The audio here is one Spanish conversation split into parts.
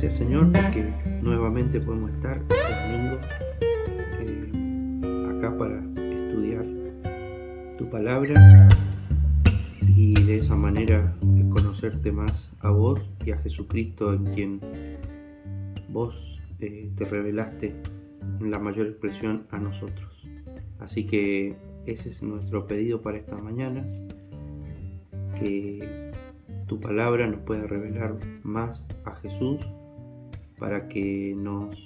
gracias, Señor, porque nuevamente podemos estar este domingo acá para estudiar tu palabra y de esa manera conocerte más a vos y a Jesucristo, en quien vos te revelaste en la mayor expresión a nosotros. Así que ese es nuestro pedido para esta mañana, que tu palabra nos pueda revelar más a Jesús, para que nos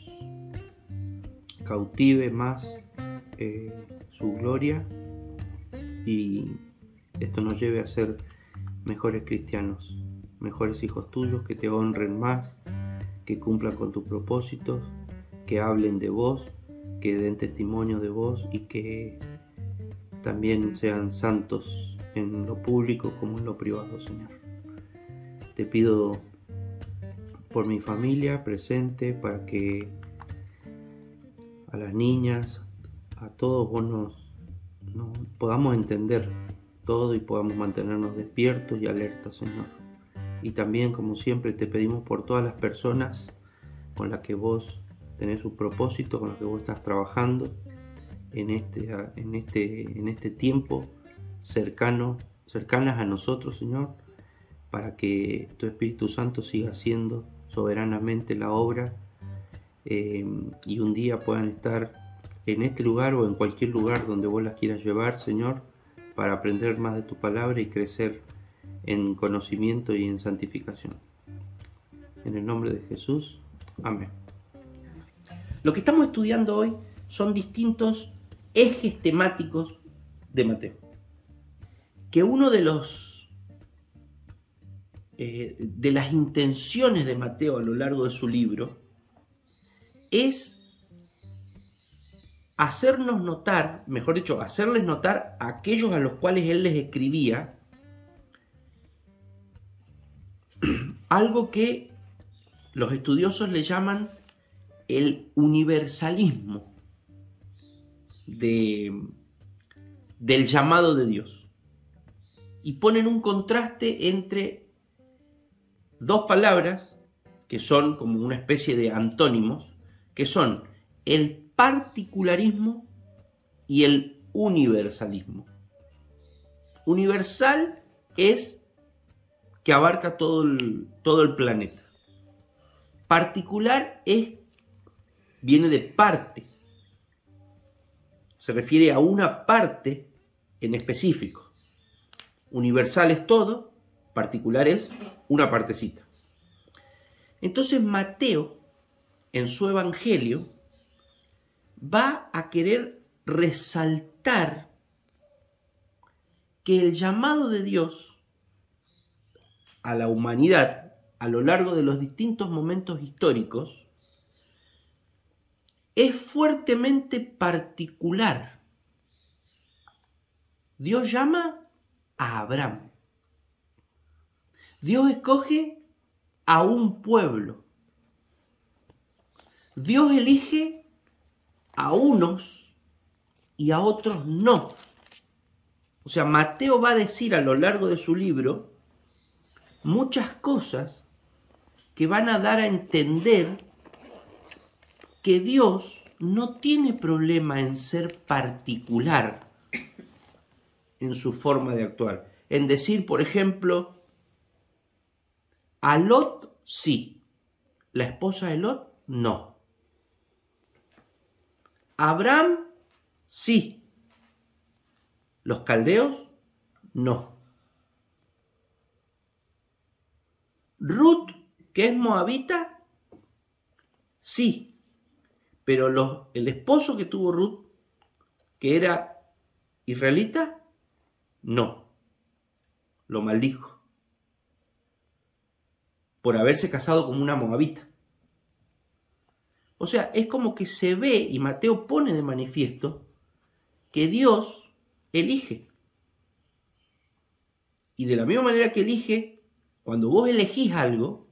cautive más su gloria, y esto nos lleve a ser mejores cristianos, mejores hijos tuyos, que te honren más, que cumplan con tus propósitos, que hablen de vos, que den testimonio de vos y que también sean santos en lo público como en lo privado, Señor. Te pido por mi familia presente, para que a las niñas, a todos vos nos podamos entender todo y podamos mantenernos despiertos y alertas, Señor. Y también, como siempre, te pedimos por todas las personas con las que vos tenés un propósito, con las que vos estás trabajando en este tiempo cercanas a nosotros, Señor, para que tu Espíritu Santo siga haciendo soberanamente la obra, y un día puedan estar en este lugar o en cualquier lugar donde vos las quieras llevar, Señor, para aprender más de tu palabra y crecer en conocimiento y en santificación. En el nombre de Jesús, amén. Lo que estamos estudiando hoy son distintos ejes temáticos de Mateo, que uno de las intenciones de Mateo a lo largo de su libro es hacernos notar, mejor dicho, hacerles notar a aquellos a los cuales él les escribía algo que los estudiosos le llaman el universalismo del llamado de Dios, y ponen un contraste entre dos palabras que son como una especie de antónimos, que son el particularismo y el universalismo. Universal es que abarca todo el planeta. Particular viene de parte, se refiere a una parte en específico. Universal es todo, particular es una partecita. Entonces Mateo, en su evangelio, va a querer resaltar que el llamado de Dios a la humanidad a lo largo de los distintos momentos históricos es fuertemente particular. Dios llama a Abraham. Dios escoge a un pueblo. Dios elige a unos y a otros no. O sea, Mateo va a decir a lo largo de su libro muchas cosas que van a dar a entender que Dios no tiene problema en ser particular en su forma de actuar. En decir, por ejemplo, a Lot sí, la esposa de Lot no. Abraham sí, los caldeos no. Ruth, que es moabita, sí, pero el esposo que tuvo Ruth, que era israelita, no, lo maldijo por haberse casado con una moabita. O sea, es como que se ve, y Mateo pone de manifiesto, que Dios elige. Y de la misma manera que elige, cuando vos elegís algo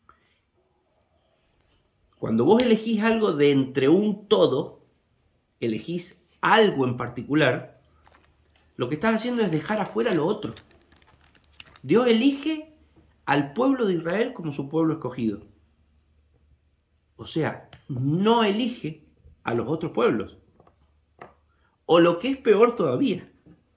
de entre un todo, elegís algo en particular, lo que estás haciendo es dejar afuera lo otro. Dios elige al pueblo de Israel como su pueblo escogido. O sea, no elige a los otros pueblos. O lo que es peor todavía,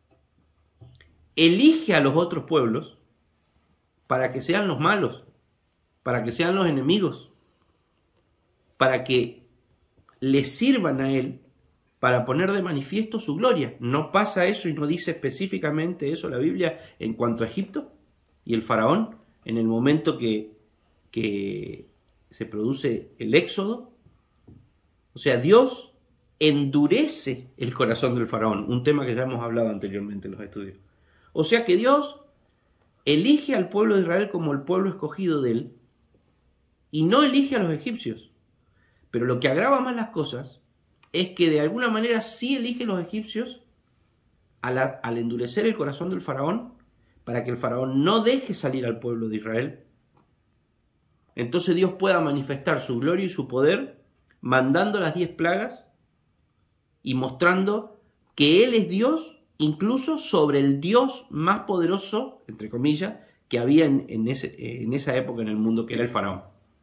elige a los otros pueblos para que sean los malos, para que sean los enemigos, para que le sirvan a él, para poner de manifiesto su gloria. ¿No pasa eso y no dice específicamente eso la Biblia en cuanto a Egipto y el faraón en el momento que se produce el éxodo? O sea, Dios endurece el corazón del faraón, un tema que ya hemos hablado anteriormente en los estudios. O sea que Dios elige al pueblo de Israel como el pueblo escogido de él y no elige a los egipcios. Pero lo que agrava más las cosas es que de alguna manera sí elige a los egipcios al endurecer el corazón del faraón para que el faraón no deje salir al pueblo de Israel. Entonces Dios pueda manifestar su gloria y su poder mandando las 10 plagas y mostrando que Él es Dios incluso sobre el Dios más poderoso, entre comillas, que había en esa época en el mundo, que era el faraón.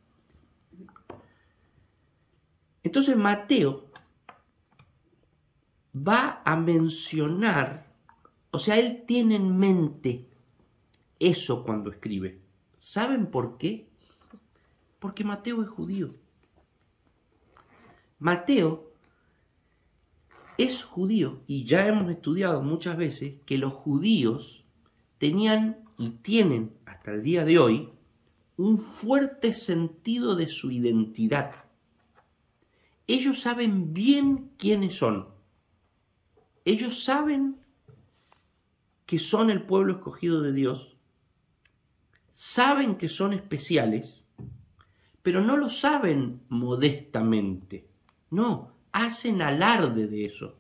Entonces Mateo va a mencionar, o sea, él tiene en mente eso cuando escribe. ¿Saben por qué? Porque Mateo es judío. Mateo es judío y ya hemos estudiado muchas veces que los judíos tenían y tienen hasta el día de hoy un fuerte sentido de su identidad. Ellos saben bien quiénes son. Ellos saben que son el pueblo escogido de Dios. Saben que son especiales, pero no lo saben modestamente. No, hacen alarde de eso.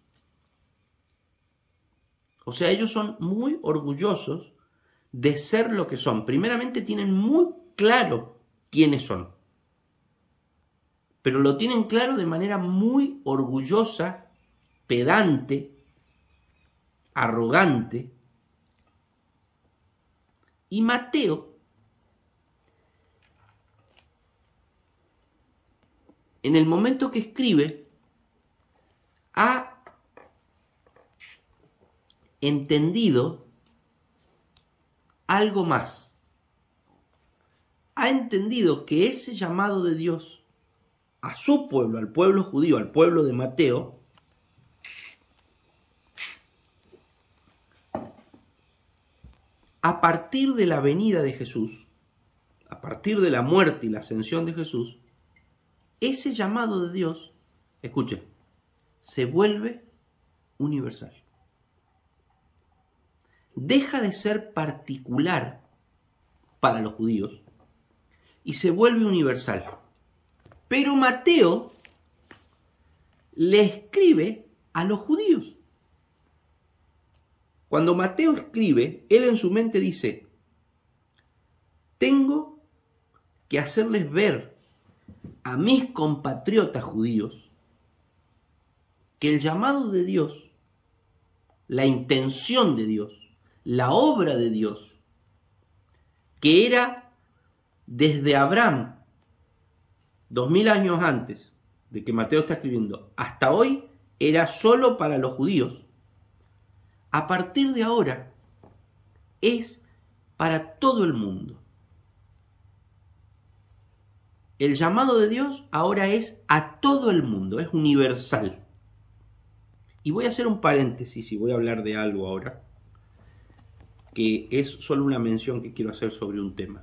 O sea, ellos son muy orgullosos de ser lo que son. Primeramente tienen muy claro quiénes son, pero lo tienen claro de manera muy orgullosa, pedante, arrogante. Y Mateo, en el momento que escribe, ha entendido algo más. Ha entendido que ese llamado de Dios a su pueblo, al pueblo judío, al pueblo de Mateo, a partir de la venida de Jesús, a partir de la muerte y la ascensión de Jesús, ese llamado de Dios, escuchen, se vuelve universal. Deja de ser particular para los judíos y se vuelve universal. Pero Mateo le escribe a los judíos. Cuando Mateo escribe, él en su mente dice: tengo que hacerles ver a mis compatriotas judíos que el llamado de Dios, la intención de Dios, la obra de Dios, que era desde Abraham, 2000 años antes de que Mateo está escribiendo, hasta hoy, era solo para los judíos. A partir de ahora, es para todo el mundo. El llamado de Dios ahora es a todo el mundo, es universal. Y voy a hacer un paréntesis y voy a hablar de algo ahora, que es solo una mención que quiero hacer sobre un tema.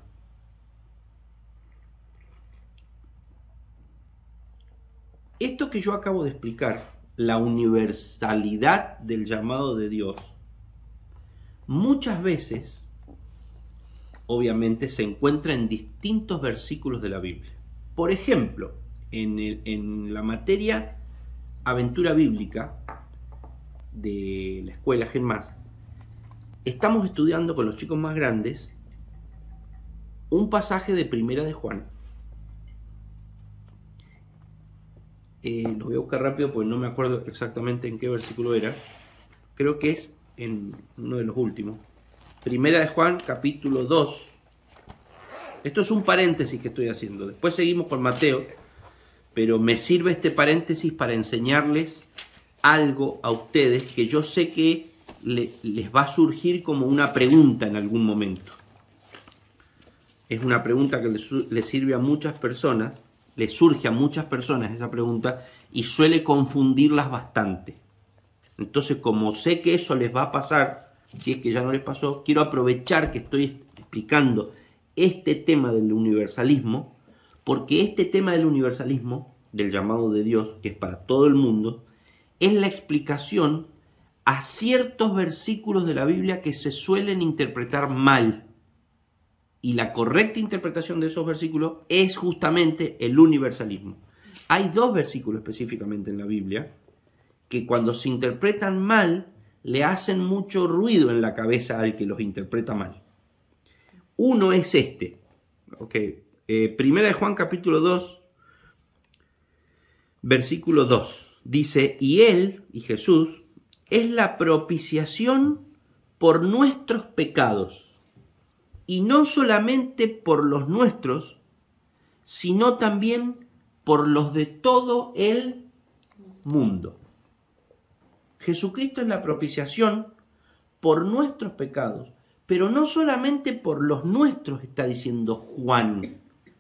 Esto que yo acabo de explicar, la universalidad del llamado de Dios, muchas veces, obviamente, se encuentra en distintos versículos de la Biblia. Por ejemplo, en la materia aventura bíblica de la escuela GenMás, estamos estudiando con los chicos más grandes un pasaje de Primera de Juan. Lo voy a buscar rápido porque no me acuerdo exactamente en qué versículo era. Creo que es en uno de los últimos. Primera de Juan, capítulo 2, Esto es un paréntesis que estoy haciendo. Después seguimos con Mateo, pero me sirve este paréntesis para enseñarles algo a ustedes que yo sé que les va a surgir como una pregunta en algún momento. Es una pregunta que les sirve a muchas personas, les surge a muchas personas esa pregunta y suele confundirlas bastante. Entonces, como sé que eso les va a pasar, si es que ya no les pasó, quiero aprovechar que estoy explicando este tema del universalismo, porque este tema del universalismo, del llamado de Dios, que es para todo el mundo, es la explicación a ciertos versículos de la Biblia que se suelen interpretar mal. Y la correcta interpretación de esos versículos es justamente el universalismo. Hay dos versículos específicamente en la Biblia que cuando se interpretan mal le hacen mucho ruido en la cabeza al que los interpreta mal. Uno es este. Primera de Juan capítulo 2, versículo 2. Dice, y Él, y Jesús, es la propiciación por nuestros pecados. Y no solamente por los nuestros, sino también por los de todo el mundo. Jesucristo es la propiciación por nuestros pecados, pero no solamente por los nuestros, está diciendo Juan.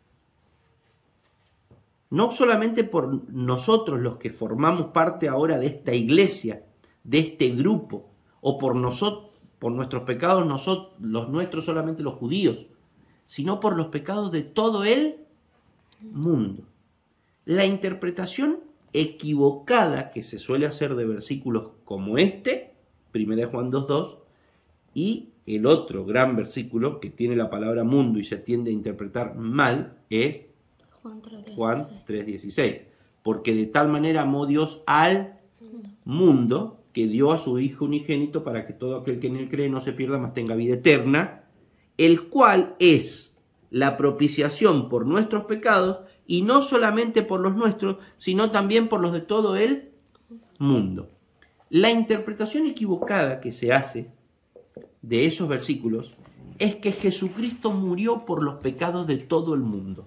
No solamente por nosotros los que formamos parte ahora de esta iglesia, de este grupo, o por nosotros, por nuestros pecados, los nuestros solamente los judíos, sino por los pecados de todo el mundo. La interpretación equivocada que se suele hacer de versículos como este, 1 Juan 2.2, y el otro gran versículo que tiene la palabra mundo y se tiende a interpretar mal, es Juan 3.16. Porque de tal manera amó Dios al mundo que dio a su Hijo unigénito para que todo aquel que en él cree no se pierda, mas tenga vida eterna, el cual es la propiciación por nuestros pecados, y no solamente por los nuestros, sino también por los de todo el mundo. La interpretación equivocada que se hace de esos versículos es que Jesucristo murió por los pecados de todo el mundo.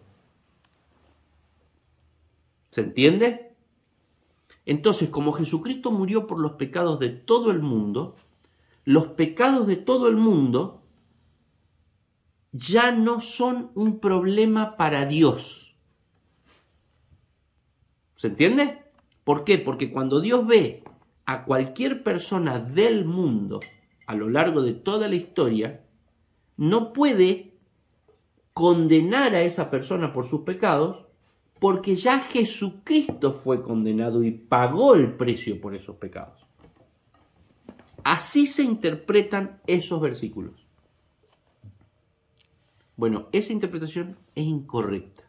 ¿Se entiende? Entonces, como Jesucristo murió por los pecados de todo el mundo, los pecados de todo el mundo ya no son un problema para Dios. ¿Se entiende? ¿Por qué? Porque cuando Dios ve a cualquier persona del mundo a lo largo de toda la historia, no puede condenar a esa persona por sus pecados, porque ya Jesucristo fue condenado y pagó el precio por esos pecados. Así se interpretan esos versículos. Bueno, esa interpretación es incorrecta.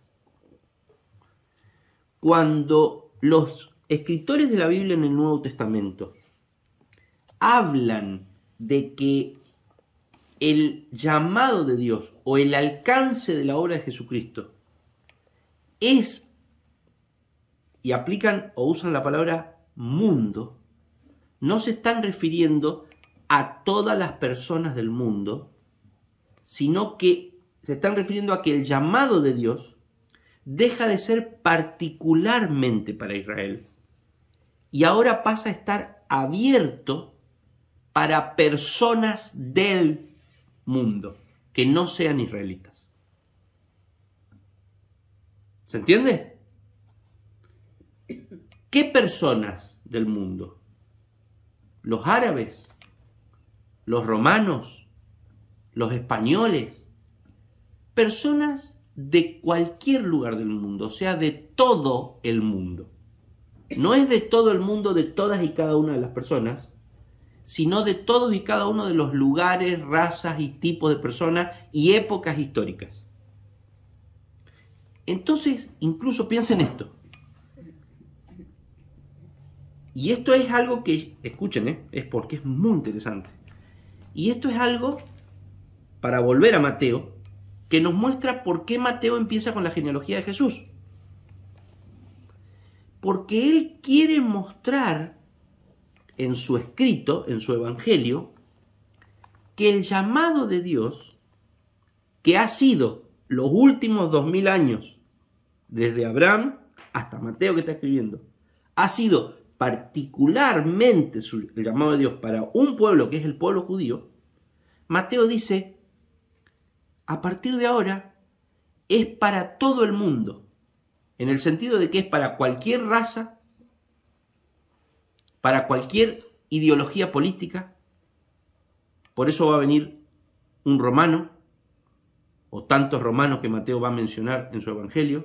Cuando los escritores de la Biblia en el Nuevo Testamento hablan de que el llamado de Dios o el alcance de la obra de Jesucristo es, y aplican o usan la palabra mundo, no se están refiriendo a todas las personas del mundo, sino que se están refiriendo a que el llamado de Dios deja de ser particularmente para Israel y ahora pasa a estar abierto para personas del mundo que no sean israelitas. ¿Se entiende? ¿Qué personas del mundo? Los árabes, los romanos, los españoles, personas de cualquier lugar del mundo, o sea, de todo el mundo. No es de todo el mundo, de todas y cada una de las personas, sino de todos y cada uno de los lugares, razas y tipos de personas y épocas históricas. Entonces, incluso piensen esto. Y esto es algo que, escuchen, es porque es muy interesante. Y esto es algo, para volver a Mateo, que nos muestra por qué Mateo empieza con la genealogía de Jesús. Porque él quiere mostrar en su escrito, en su evangelio, que el llamado de Dios, que ha sido los últimos 2000 años, desde Abraham hasta Mateo que está escribiendo, ha sido particularmente el llamado de Dios para un pueblo que es el pueblo judío, Mateo dice, a partir de ahora es para todo el mundo, en el sentido de que es para cualquier raza, para cualquier ideología política. Por eso va a venir un romano, o tantos romanos que Mateo va a mencionar en su evangelio.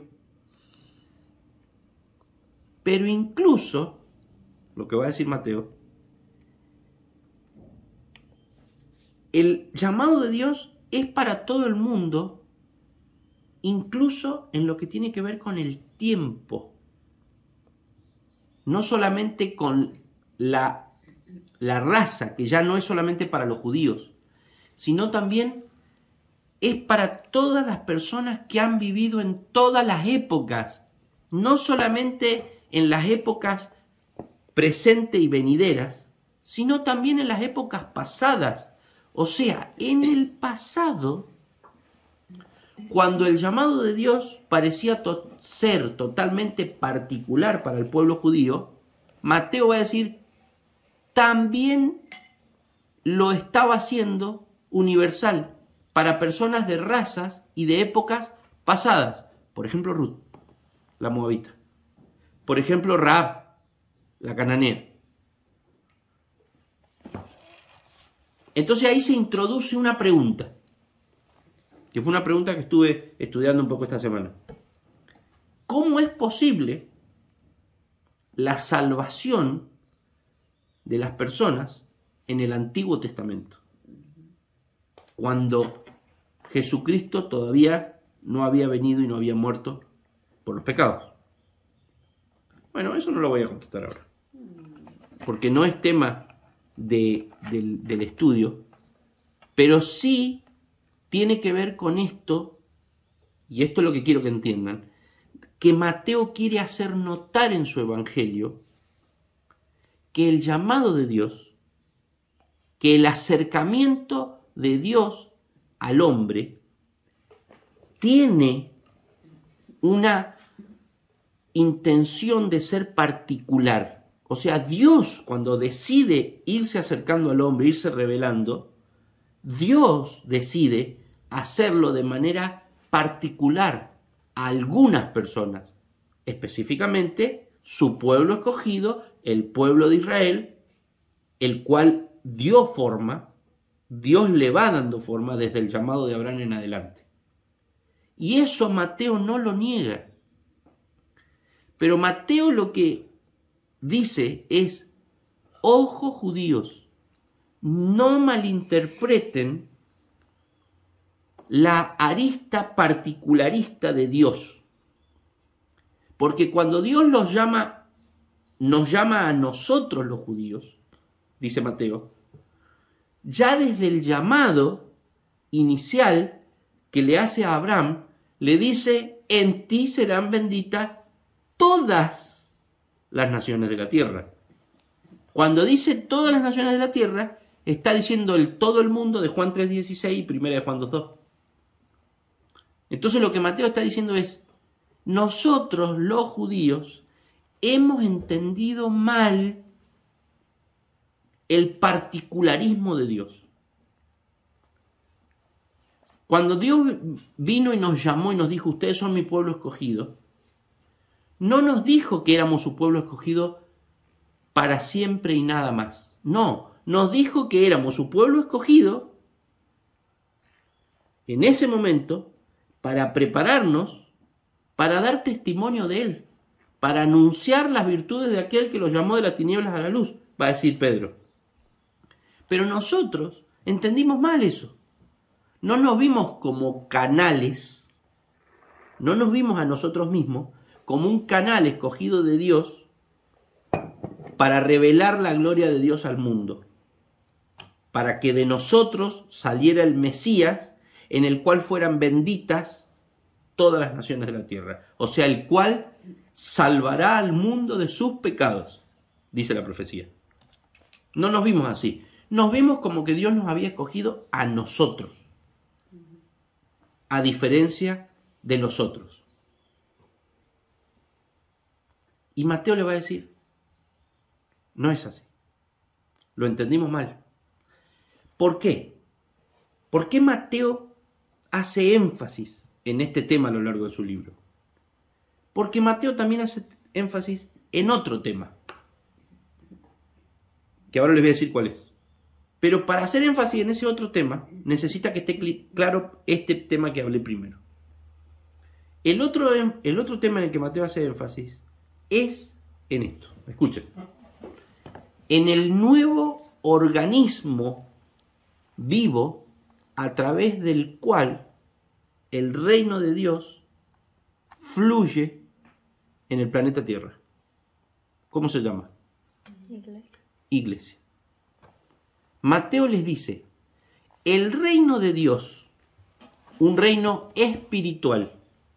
Pero incluso, lo que va a decir Mateo, el llamado de Dios es para todo el mundo, incluso en lo que tiene que ver con el tiempo. No solamente con la raza, que ya no es solamente para los judíos, sino también es para todas las personas que han vivido en todas las épocas, no solamente en las épocas presentes y venideras, sino también en las épocas pasadas. O sea, en el pasado, cuando el llamado de Dios parecía ser totalmente particular para el pueblo judío, Mateo va a decir, también lo estaba haciendo universal para personas de razas y de épocas pasadas. Por ejemplo, Ruth, la moabita. Por ejemplo, Rahab, la cananea. Entonces ahí se introduce una pregunta, que fue una pregunta que estuve estudiando un poco esta semana. ¿Cómo es posible la salvación de las personas en el Antiguo Testamento, cuando Jesucristo todavía no había venido y no había muerto por los pecados? Bueno, eso no lo voy a contestar ahora, porque no es tema del estudio, pero sí tiene que ver con esto, y esto es lo que quiero que entiendan, que Mateo quiere hacer notar en su evangelio que el llamado de Dios, que el acercamiento de Dios al hombre tiene una intención de ser particular. O sea, Dios, cuando decide irse acercando al hombre, irse revelando, Dios decide hacerlo de manera particular a algunas personas, específicamente su pueblo escogido, el pueblo de Israel, el cual dio forma, Dios le va dando forma desde el llamado de Abraham en adelante. Y eso Mateo no lo niega. Pero Mateo lo que dice es, ojo judíos, no malinterpreten la arista particularista de Dios. Porque cuando Dios nos llama a nosotros los judíos, dice Mateo, ya desde el llamado inicial que le hace a Abraham, le dice, en ti serán benditas todas las naciones de la tierra. Cuando dice todas las naciones de la tierra, está diciendo todo el mundo de Juan 3:16 y primera de Juan 2:2. Entonces lo que Mateo está diciendo es, nosotros los judíos hemos entendido mal el particularismo de Dios. Cuando Dios vino y nos llamó y nos dijo, ustedes son mi pueblo escogido, no nos dijo que éramos su pueblo escogido para siempre y nada más. No, nos dijo que éramos su pueblo escogido en ese momento para prepararnos para dar testimonio de Él, para anunciar las virtudes de aquel que los llamó de las tinieblas a la luz, va a decir Pedro. Pero nosotros entendimos mal eso. No nos vimos como canales, no nos vimos a nosotros mismos como un canal escogido de Dios para revelar la gloria de Dios al mundo, para que de nosotros saliera el Mesías en el cual fueran benditas todas las naciones de la tierra, o sea, el cual salvará al mundo de sus pecados, dice la profecía. No nos vimos así, nos vimos como que Dios nos había escogido a nosotros. a diferencia de los otros. Y Mateo le va a decir, no es así. Lo entendimos mal. ¿Por qué? ¿Por qué Mateo hace énfasis en este tema a lo largo de su libro? Porque Mateo también hace énfasis en otro tema, que ahora les voy a decir cuál es. Pero para hacer énfasis en ese otro tema, necesita que esté claro este tema que hablé primero. El otro tema en el que Mateo hace énfasis es en esto. Escuchen. En el nuevo organismo vivo a través del cual el reino de Dios fluye en el planeta Tierra. ¿Cómo se llama? Iglesia. Mateo les dice, el reino de Dios, un reino espiritual,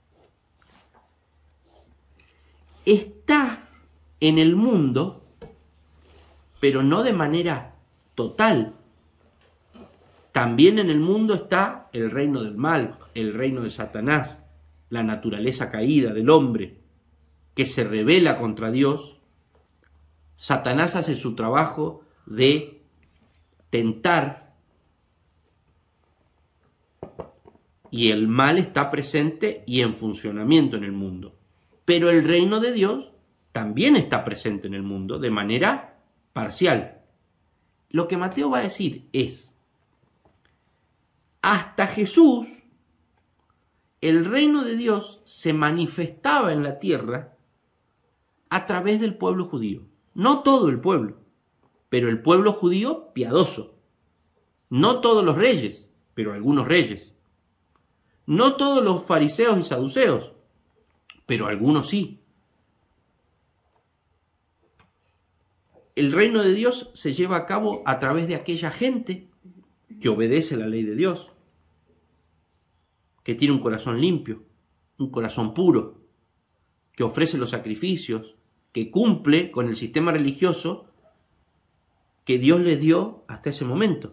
está en el mundo, pero no de manera total. También en el mundo está el reino del mal, el reino de Satanás, la naturaleza caída del hombre, que se rebela contra Dios. Satanás hace su trabajo de tentar y el mal está presente y en funcionamiento en el mundo. Pero el reino de Dios también está presente en el mundo de manera parcial. Lo que Mateo va a decir es, hasta Jesús, el reino de Dios se manifestaba en la tierra a través del pueblo judío. No todo el pueblo, pero el pueblo judío piadoso. No todos los reyes, pero algunos reyes. No todos los fariseos y saduceos, pero algunos sí. El reino de Dios se lleva a cabo a través de aquella gente que obedece la ley de Dios, que tiene un corazón limpio, un corazón puro, que ofrece los sacrificios, que cumple con el sistema religioso que Dios les dio hasta ese momento.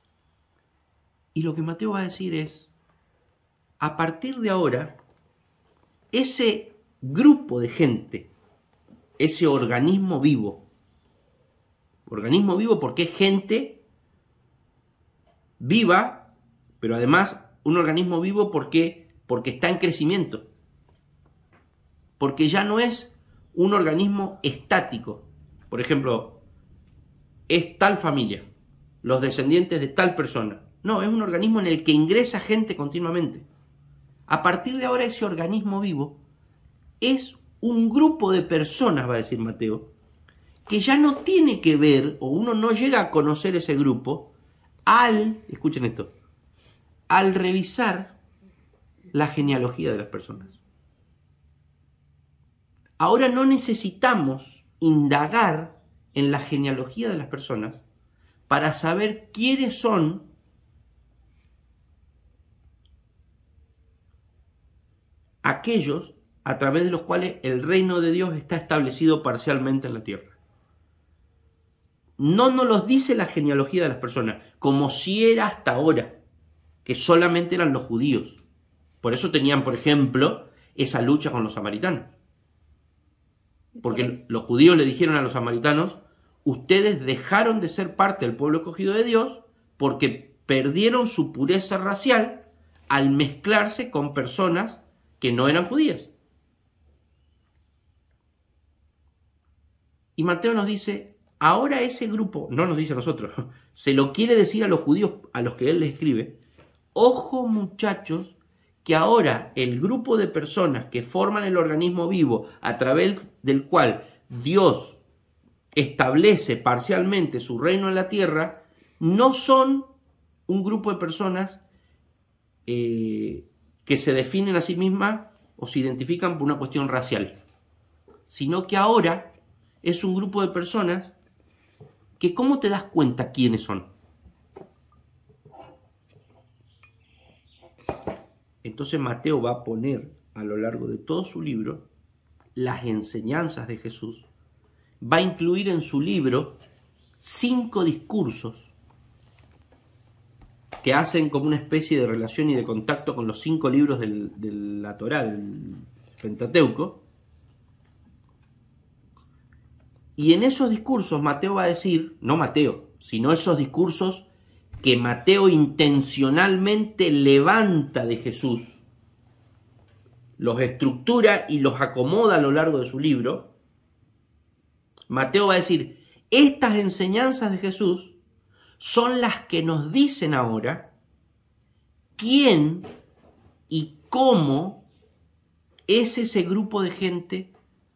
Y lo que Mateo va a decir es, a partir de ahora, ese grupo de gente, ese organismo vivo porque es gente viva, pero además un organismo vivo porque está en crecimiento, porque ya no es un organismo estático. Por ejemplo, es tal familia, los descendientes de tal persona. No, es un organismo en el que ingresa gente continuamente. A partir de ahora ese organismo vivo es un grupo de personas, va a decir Mateo, que ya no tiene que ver, o uno no llega a conocer ese grupo escuchen esto, al revisar la genealogía de las personas. Ahora no necesitamos indagar en la genealogía de las personas para saber quiénes son aquellos a través de los cuales el reino de Dios está establecido parcialmente en la tierra. No nos los dice la genealogía de las personas, como si era hasta ahora, que solamente eran los judíos. Por eso tenían, por ejemplo, esa lucha con los samaritanos. Porque los judíos le dijeron a los samaritanos, ustedes dejaron de ser parte del pueblo escogido de Dios porque perdieron su pureza racial al mezclarse con personas que no eran judías. Y Mateo nos dice, ahora ese grupo, no nos dice a nosotros, se lo quiere decir a los judíos a los que él les escribe, ojo muchachos, que ahora el grupo de personas que forman el organismo vivo a través del cual Dios establece parcialmente su reino en la tierra, no son un grupo de personas que se definen a sí mismas o se identifican por una cuestión racial, sino que ahora es un grupo de personas que, ¿cómo te das cuenta quiénes son? Entonces Mateo va a poner a lo largo de todo su libro las enseñanzas de Jesús. Va a incluir en su libro 5 discursos que hacen como una especie de relación y de contacto con los 5 libros de la Torá, del Pentateuco. Y en esos discursos Mateo va a decir, no Mateo, sino esos discursos que Mateo intencionalmente levanta de Jesús, los estructura y los acomoda a lo largo de su libro. Mateo va a decir, estas enseñanzas de Jesús son las que nos dicen ahora quién y cómo es ese grupo de gente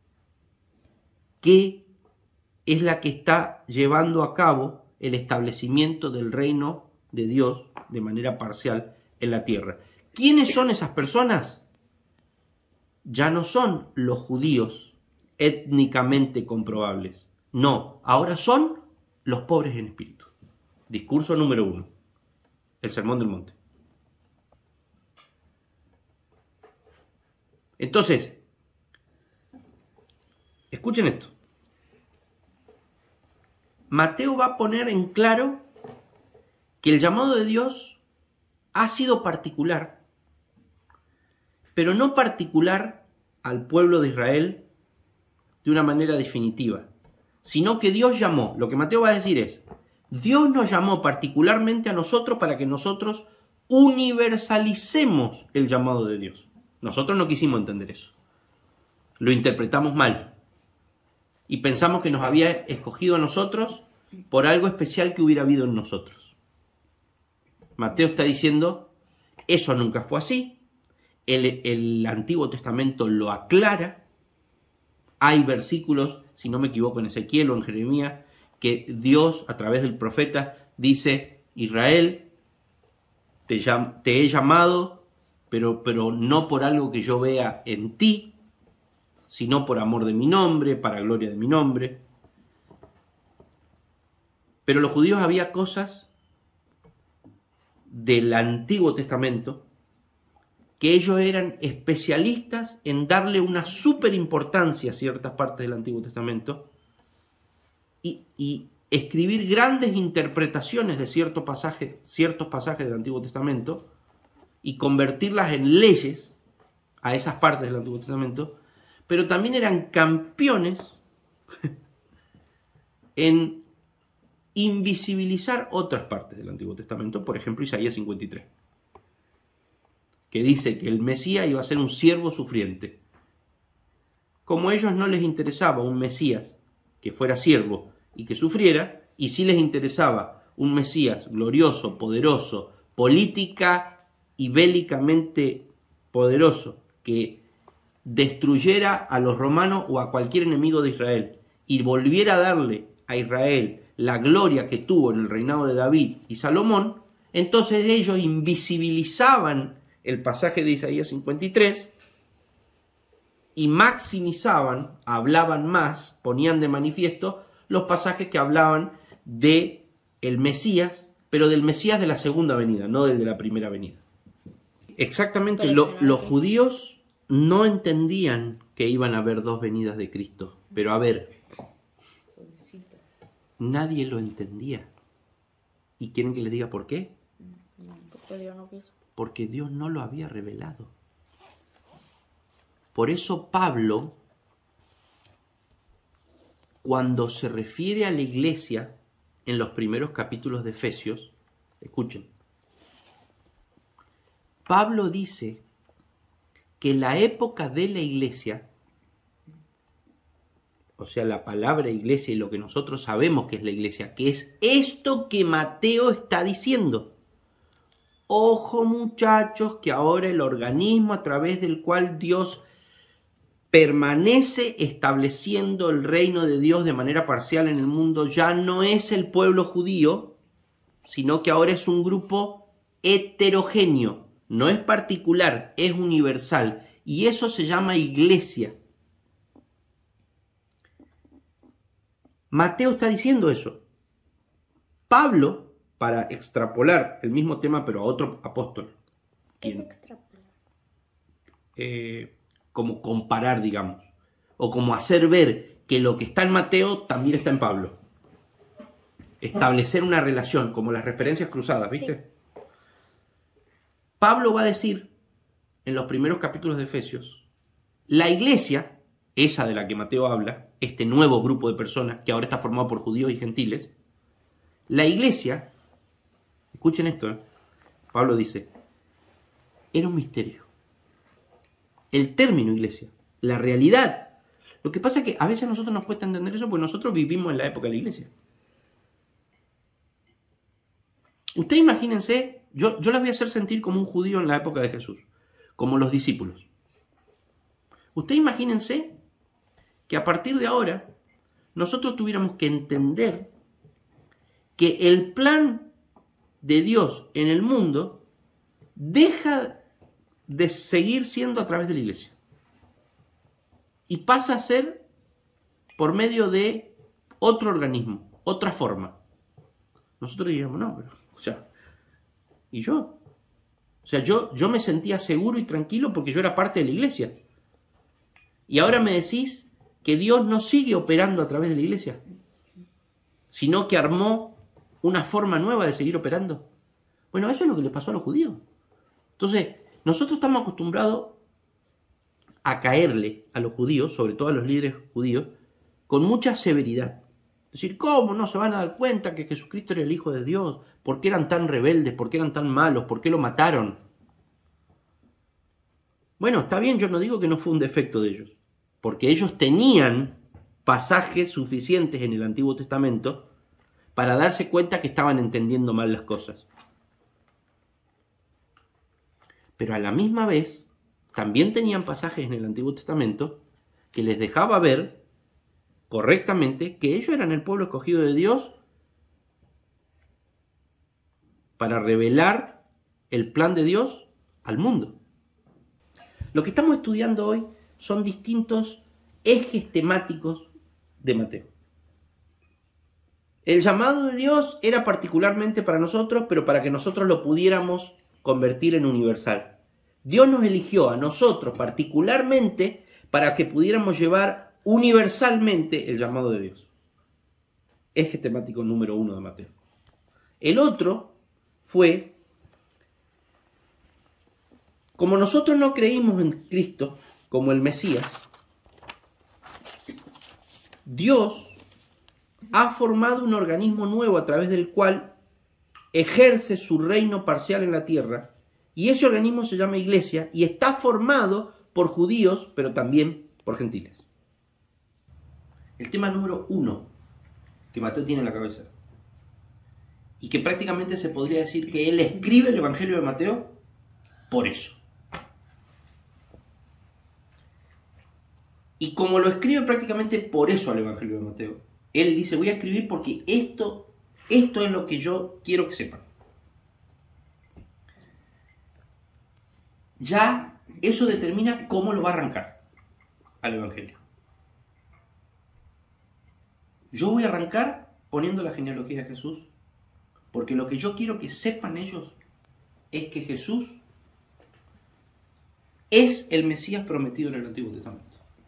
que es la que está llevando a cabo el establecimiento del reino de Dios de manera parcial en la tierra. ¿Quiénes son esas personas? Ya no son los judíos étnicamente comprobables. No, ahora son los pobres en espíritu. Discurso número 1, el Sermón del Monte. Entonces, escuchen esto. Mateo va a poner en claro que el llamado de Dios ha sido particular, pero no particular al pueblo de Israel de una manera definitiva, sino que Dios llamó, lo que Mateo va a decir es, Dios nos llamó particularmente a nosotros para que nosotros universalicemos el llamado de Dios. Nosotros no quisimos entender eso, lo interpretamos mal y pensamos que nos había escogido a nosotros por algo especial que hubiera habido en nosotros. Mateo está diciendo, eso nunca fue así. El Antiguo Testamento lo aclara. Hay versículos, si no me equivoco, en Ezequiel o en Jeremías, que Dios a través del profeta dice, Israel, te he llamado, pero no por algo que yo vea en ti, sino por amor de mi nombre, para gloria de mi nombre. Pero los judíos había cosas del Antiguo Testamento que ellos eran especialistas en darle una súper importancia a ciertas partes del Antiguo Testamento y escribir grandes interpretaciones de ciertos pasajes del Antiguo Testamento y convertirlas en leyes a esas partes del Antiguo Testamento, pero también eran campeones en invisibilizar otras partes del Antiguo Testamento, por ejemplo Isaías 53, que dice que el Mesías iba a ser un siervo sufriente. Como a ellos no les interesaba un Mesías que fuera siervo y que sufriera, y sí les interesaba un Mesías glorioso, poderoso, política y bélicamente poderoso, que destruyera a los romanos o a cualquier enemigo de Israel y volviera a darle a Israel la gloria que tuvo en el reinado de David y Salomón, entonces ellos invisibilizaban el pasaje de Isaías 53 y maximizaban, hablaban más, ponían de manifiesto los pasajes que hablaban de el Mesías, pero del Mesías de la segunda venida, no del de la primera venida. Exactamente, los judíos no entendían que iban a haber dos venidas de Cristo, pero a ver, nadie lo entendía. ¿Y quieren que les diga por qué? Porque Dios no quiso. Porque Dios no lo había revelado. Por eso Pablo, cuando se refiere a la iglesia en los primeros capítulos de Efesios, escuchen, Pablo dice que la época de la iglesia, o sea, la palabra iglesia y lo que nosotros sabemos que es la iglesia, que es esto que Mateo está diciendo. Ojo muchachos, que ahora el organismo a través del cual Dios permanece estableciendo el reino de Dios de manera parcial en el mundo ya no es el pueblo judío, sino que ahora es un grupo heterogéneo, no es particular, es universal, y eso se llama iglesia. Mateo está diciendo eso. Pablo, para extrapolar el mismo tema pero a otro apóstol. ¿Qué es extrapolar? Como comparar, digamos, o como hacer ver que lo que está en Mateo también está en Pablo. Establecer una relación, como las referencias cruzadas, ¿viste? Sí. Pablo va a decir en los primeros capítulos de Efesios, la iglesia, esa de la que Mateo habla, este nuevo grupo de personas que ahora está formado por judíos y gentiles, la iglesia, escuchen esto, Pablo dice, era un misterio. El término iglesia, la realidad. Lo que pasa es que a veces a nosotros nos cuesta entender eso porque nosotros vivimos en la época de la iglesia. Ustedes imagínense, yo las voy a hacer sentir como un judío en la época de Jesús, como los discípulos. Ustedes imagínense que a partir de ahora nosotros tuviéramos que entender que el plan de Dios en el mundo deja de seguir siendo a través de la iglesia y pasa a ser por medio de otro organismo, otra forma. Nosotros diríamos, no, pero, o sea, ¿y yo? O sea, yo me sentía seguro y tranquilo porque yo era parte de la iglesia. Y ahora me decís que Dios no sigue operando a través de la iglesia, sino que armó una forma nueva de seguir operando. Bueno, eso es lo que le pasó a los judíos. Entonces, nosotros estamos acostumbrados a caerle a los judíos, sobre todo a los líderes judíos, con mucha severidad. Es decir, ¿cómo no se van a dar cuenta que Jesucristo era el Hijo de Dios? ¿Por qué eran tan rebeldes? ¿Por qué eran tan malos? ¿Por qué lo mataron? Bueno, está bien, yo no digo que no fue un defecto de ellos, porque ellos tenían pasajes suficientes en el Antiguo Testamento para darse cuenta que estaban entendiendo mal las cosas. Pero a la misma vez, también tenían pasajes en el Antiguo Testamento que les dejaba ver correctamente que ellos eran el pueblo escogido de Dios para revelar el plan de Dios al mundo. Lo que estamos estudiando hoy son distintos ejes temáticos de Mateo. El llamado de Dios era particularmente para nosotros, pero para que nosotros lo pudiéramos convertir en universal. Dios nos eligió a nosotros particularmente para que pudiéramos llevar universalmente el llamado de Dios. Eje temático número 1 de Mateo. El otro fue, como nosotros no creímos en Cristo como el Mesías, Dios ha formado un organismo nuevo a través del cual ejerce su reino parcial en la tierra, y ese organismo se llama Iglesia y está formado por judíos, pero también por gentiles. El tema número 1 que Mateo tiene en la cabeza, y que prácticamente se podría decir que él escribe el Evangelio de Mateo por eso. Y como lo escribe prácticamente por eso al Evangelio de Mateo, él dice, voy a escribir porque esto es lo que yo quiero que sepan. Ya eso determina cómo lo va a arrancar al Evangelio. Yo voy a arrancar poniendo la genealogía de Jesús, porque lo que yo quiero que sepan ellos es que Jesús es el Mesías prometido en el Antiguo Testamento.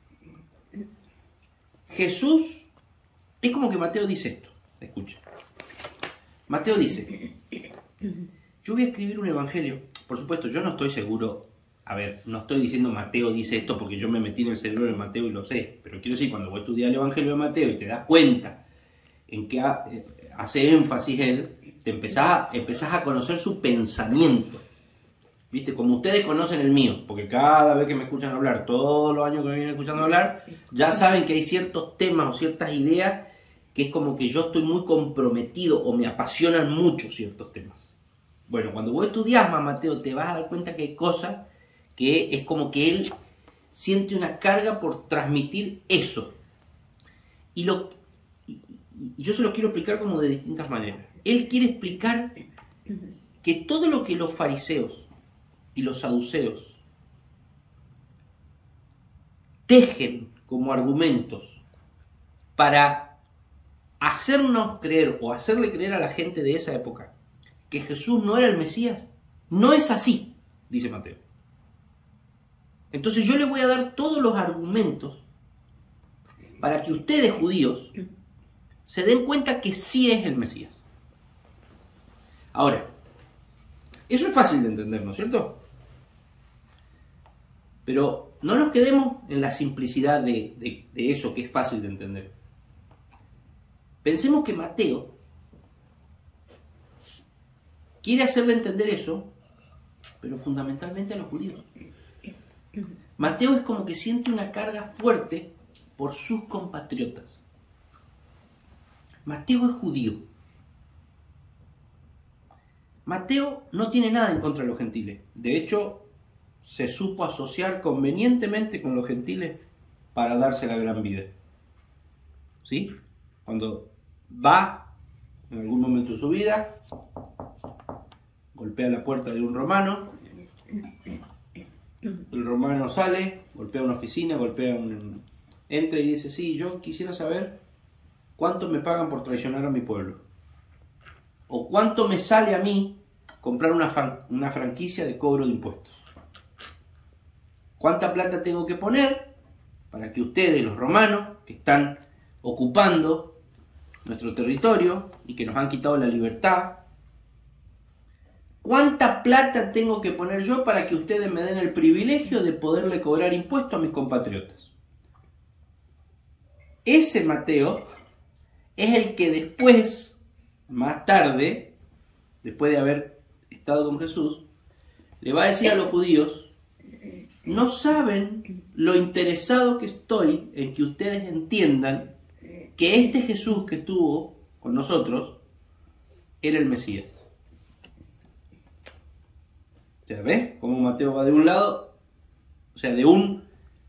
Jesús, es como que Mateo dice esto, escuchen. Mateo dice, yo voy a escribir un evangelio, por supuesto, yo no estoy seguro, no estoy diciendo Mateo dice esto porque yo me metí en el cerebro de Mateo y lo sé, pero quiero decir, cuando voy a estudiar el evangelio de Mateo y te das cuenta en que hace énfasis él, te empezás a conocer su pensamiento. ¿Viste? Como ustedes conocen el mío, porque cada vez que me escuchan hablar, todos los años que me vienen escuchando hablar, ya saben que hay ciertos temas o ciertas ideas que es como que yo estoy muy comprometido o me apasionan mucho ciertos temas. Bueno, cuando vos estudias a Mateo te vas a dar cuenta que hay cosas que es como que él siente una carga por transmitir eso. Y yo se lo quiero explicar como de distintas maneras. Él quiere explicar que todo lo que los fariseos y los saduceos tejen como argumentos para hacernos creer o hacerle creer a la gente de esa época que Jesús no era el Mesías, no es así, dice Mateo. Entonces yo les voy a dar todos los argumentos para que ustedes, judíos, se den cuenta que sí es el Mesías. Ahora, Eso es fácil de entender, ¿no es cierto? Pero no nos quedemos en la simplicidad de eso que es fácil de entender. Pensemos que Mateo quiere hacerle entender eso, pero fundamentalmente a los judíos. Mateo es como que siente una carga fuerte por sus compatriotas. Mateo es judío. Mateo no tiene nada en contra de los gentiles. De hecho, se supo asociar convenientemente con los gentiles para darse la gran vida. ¿Sí? Cuando va, en algún momento de su vida, golpea la puerta de un romano, el romano sale, golpea una oficina, entra y dice, sí, yo quisiera saber cuánto me pagan por traicionar a mi pueblo. O cuánto me sale a mí comprar una franquicia de cobro de impuestos. ¿Cuánta plata tengo que poner para que ustedes, los romanos, que están ocupando nuestro territorio y que nos han quitado la libertad, cuánta plata tengo que poner yo para que ustedes me den el privilegio de poderle cobrar impuestos a mis compatriotas? Ese Mateo es el que después, más tarde, después de haber estado con Jesús, le va a decir a los judíos, no saben lo interesado que estoy en que ustedes entiendan que este Jesús que estuvo con nosotros era el Mesías. O sea, ¿ves cómo Mateo va de un lado? O sea, de un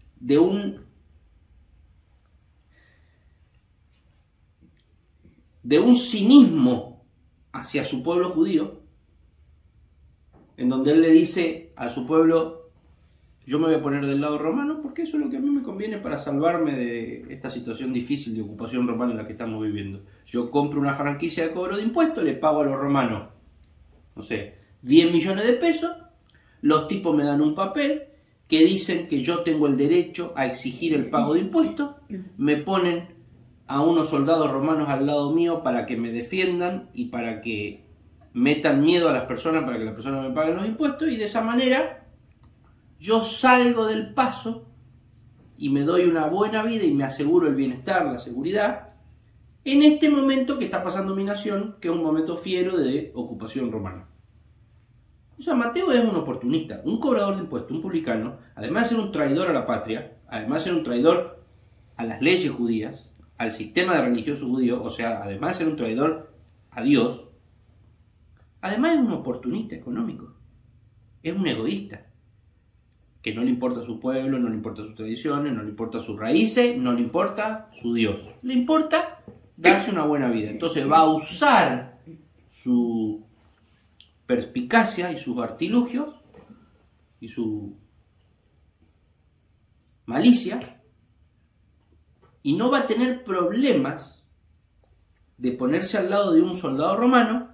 cinismo hacia su pueblo judío, en donde él le dice a su pueblo, yo me voy a poner del lado romano porque eso es lo que a mí me conviene para salvarme de esta situación difícil de ocupación romana en la que estamos viviendo. Yo compro una franquicia de cobro de impuestos, le pago a los romanos, no sé, 10 millones de pesos, los tipos me dan un papel que dicen que yo tengo el derecho a exigir el pago de impuestos, me ponen a unos soldados romanos al lado mío para que me defiendan y para que metan miedo a las personas para que las personas me paguen los impuestos, y de esa manera yo salgo del paso y me doy una buena vida y me aseguro el bienestar, la seguridad, en este momento que está pasando mi nación, que es un momento fiero de ocupación romana. O sea, Mateo es un oportunista, un cobrador de impuestos, un publicano, además de ser un traidor a la patria, además de ser un traidor a las leyes judías, al sistema de religioso judío, o sea, además de ser un traidor a Dios, además es un oportunista económico, es un egoísta, que no le importa su pueblo, no le importa sus tradiciones, no le importa sus raíces, no le importa su Dios. Le importa darse una buena vida. Entonces va a usar su perspicacia y sus artilugios y su malicia, y no va a tener problemas de ponerse al lado de un soldado romano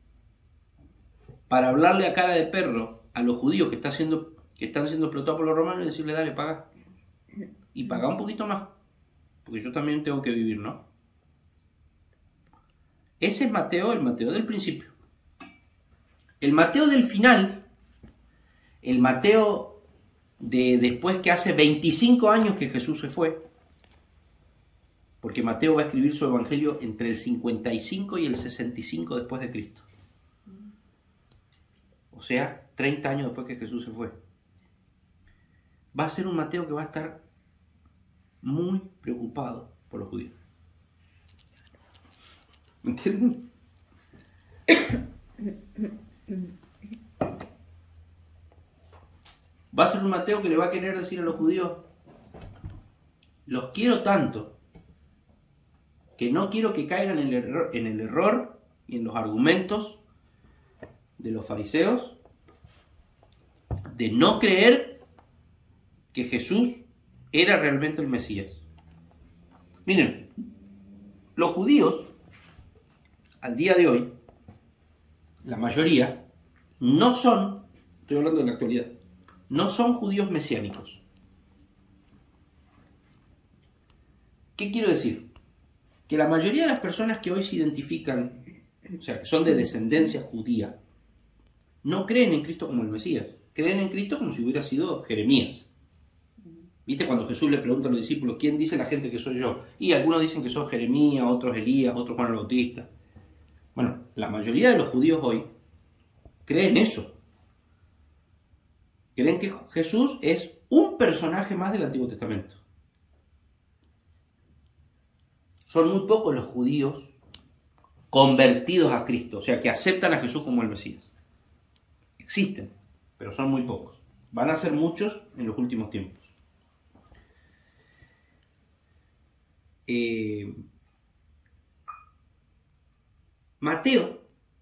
para hablarle a cara de perro a los judíos que están siendo explotados por los romanos y decirle, dale, paga. Y paga un poquito más, porque yo también tengo que vivir, ¿no? Ese es Mateo, el Mateo del principio. El Mateo del final, el Mateo de después que hace 25 años que Jesús se fue, porque Mateo va a escribir su evangelio entre el 55 y el 65 después de Cristo. O sea, 30 años después que Jesús se fue. Va a ser un Mateo que va a estar muy preocupado por los judíos. ¿Me entienden? Va a ser un Mateo que le va a querer decir a los judíos, los quiero tanto que no quiero que caigan en el error y en los argumentos de los fariseos de no creer que Jesús era realmente el Mesías. Miren, los judíos, al día de hoy, la mayoría, no son, estoy hablando de la actualidad, no son judíos mesiánicos. ¿Qué quiero decir? Que la mayoría de las personas que hoy se identifican, o sea, que son de descendencia judía, no creen en Cristo como el Mesías, creen en Cristo como si hubiera sido Jeremías. ¿Viste cuando Jesús le pregunta a los discípulos, ¿quién dice la gente que soy yo? Y algunos dicen que soy Jeremías, otros Elías, otros Juan el Bautista. Bueno, la mayoría de los judíos hoy creen eso. Creen que Jesús es un personaje más del Antiguo Testamento. Son muy pocos los judíos convertidos a Cristo, o sea, que aceptan a Jesús como el Mesías. Existen, pero son muy pocos. Van a ser muchos en los últimos tiempos. Mateo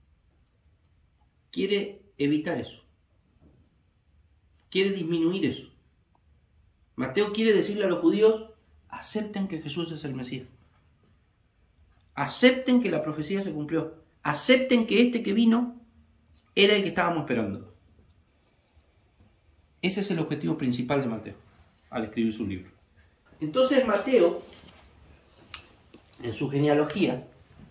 quiere evitar eso. Quiere disminuir eso. Mateo quiere decirle a los judíos, acepten que Jesús es el Mesías. Acepten que la profecía se cumplió. Acepten que este que vino era el que estábamos esperando. Ese es el objetivo principal de Mateo al escribir su libro. Entonces Mateo, en su genealogía,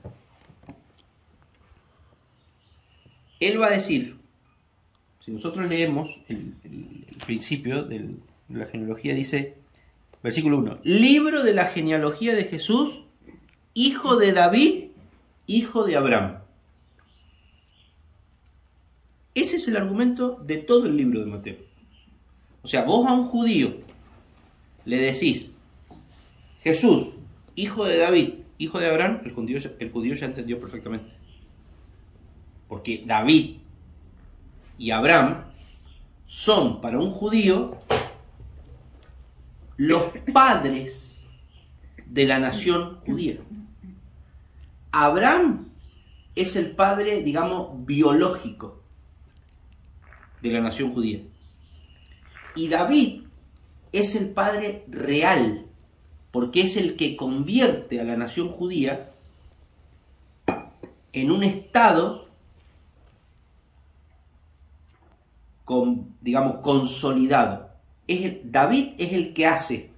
él va a decir, si nosotros leemos el principio de la genealogía, dice, versículo 1, libro de la genealogía de Jesús, hijo de David, hijo de Abraham. Ese es el argumento de todo el libro de Mateo. O sea, vos a un judío le decís, Jesús, hijo de David, hijo de Abraham, el judío ya entendió perfectamente. Porque David y Abraham son para un judío los padres de la nación judía. Abraham es el padre, digamos, biológico de la nación judía. Y David es el padre real, porque es el que convierte a la nación judía en un estado, digamos, consolidado. David es el que hace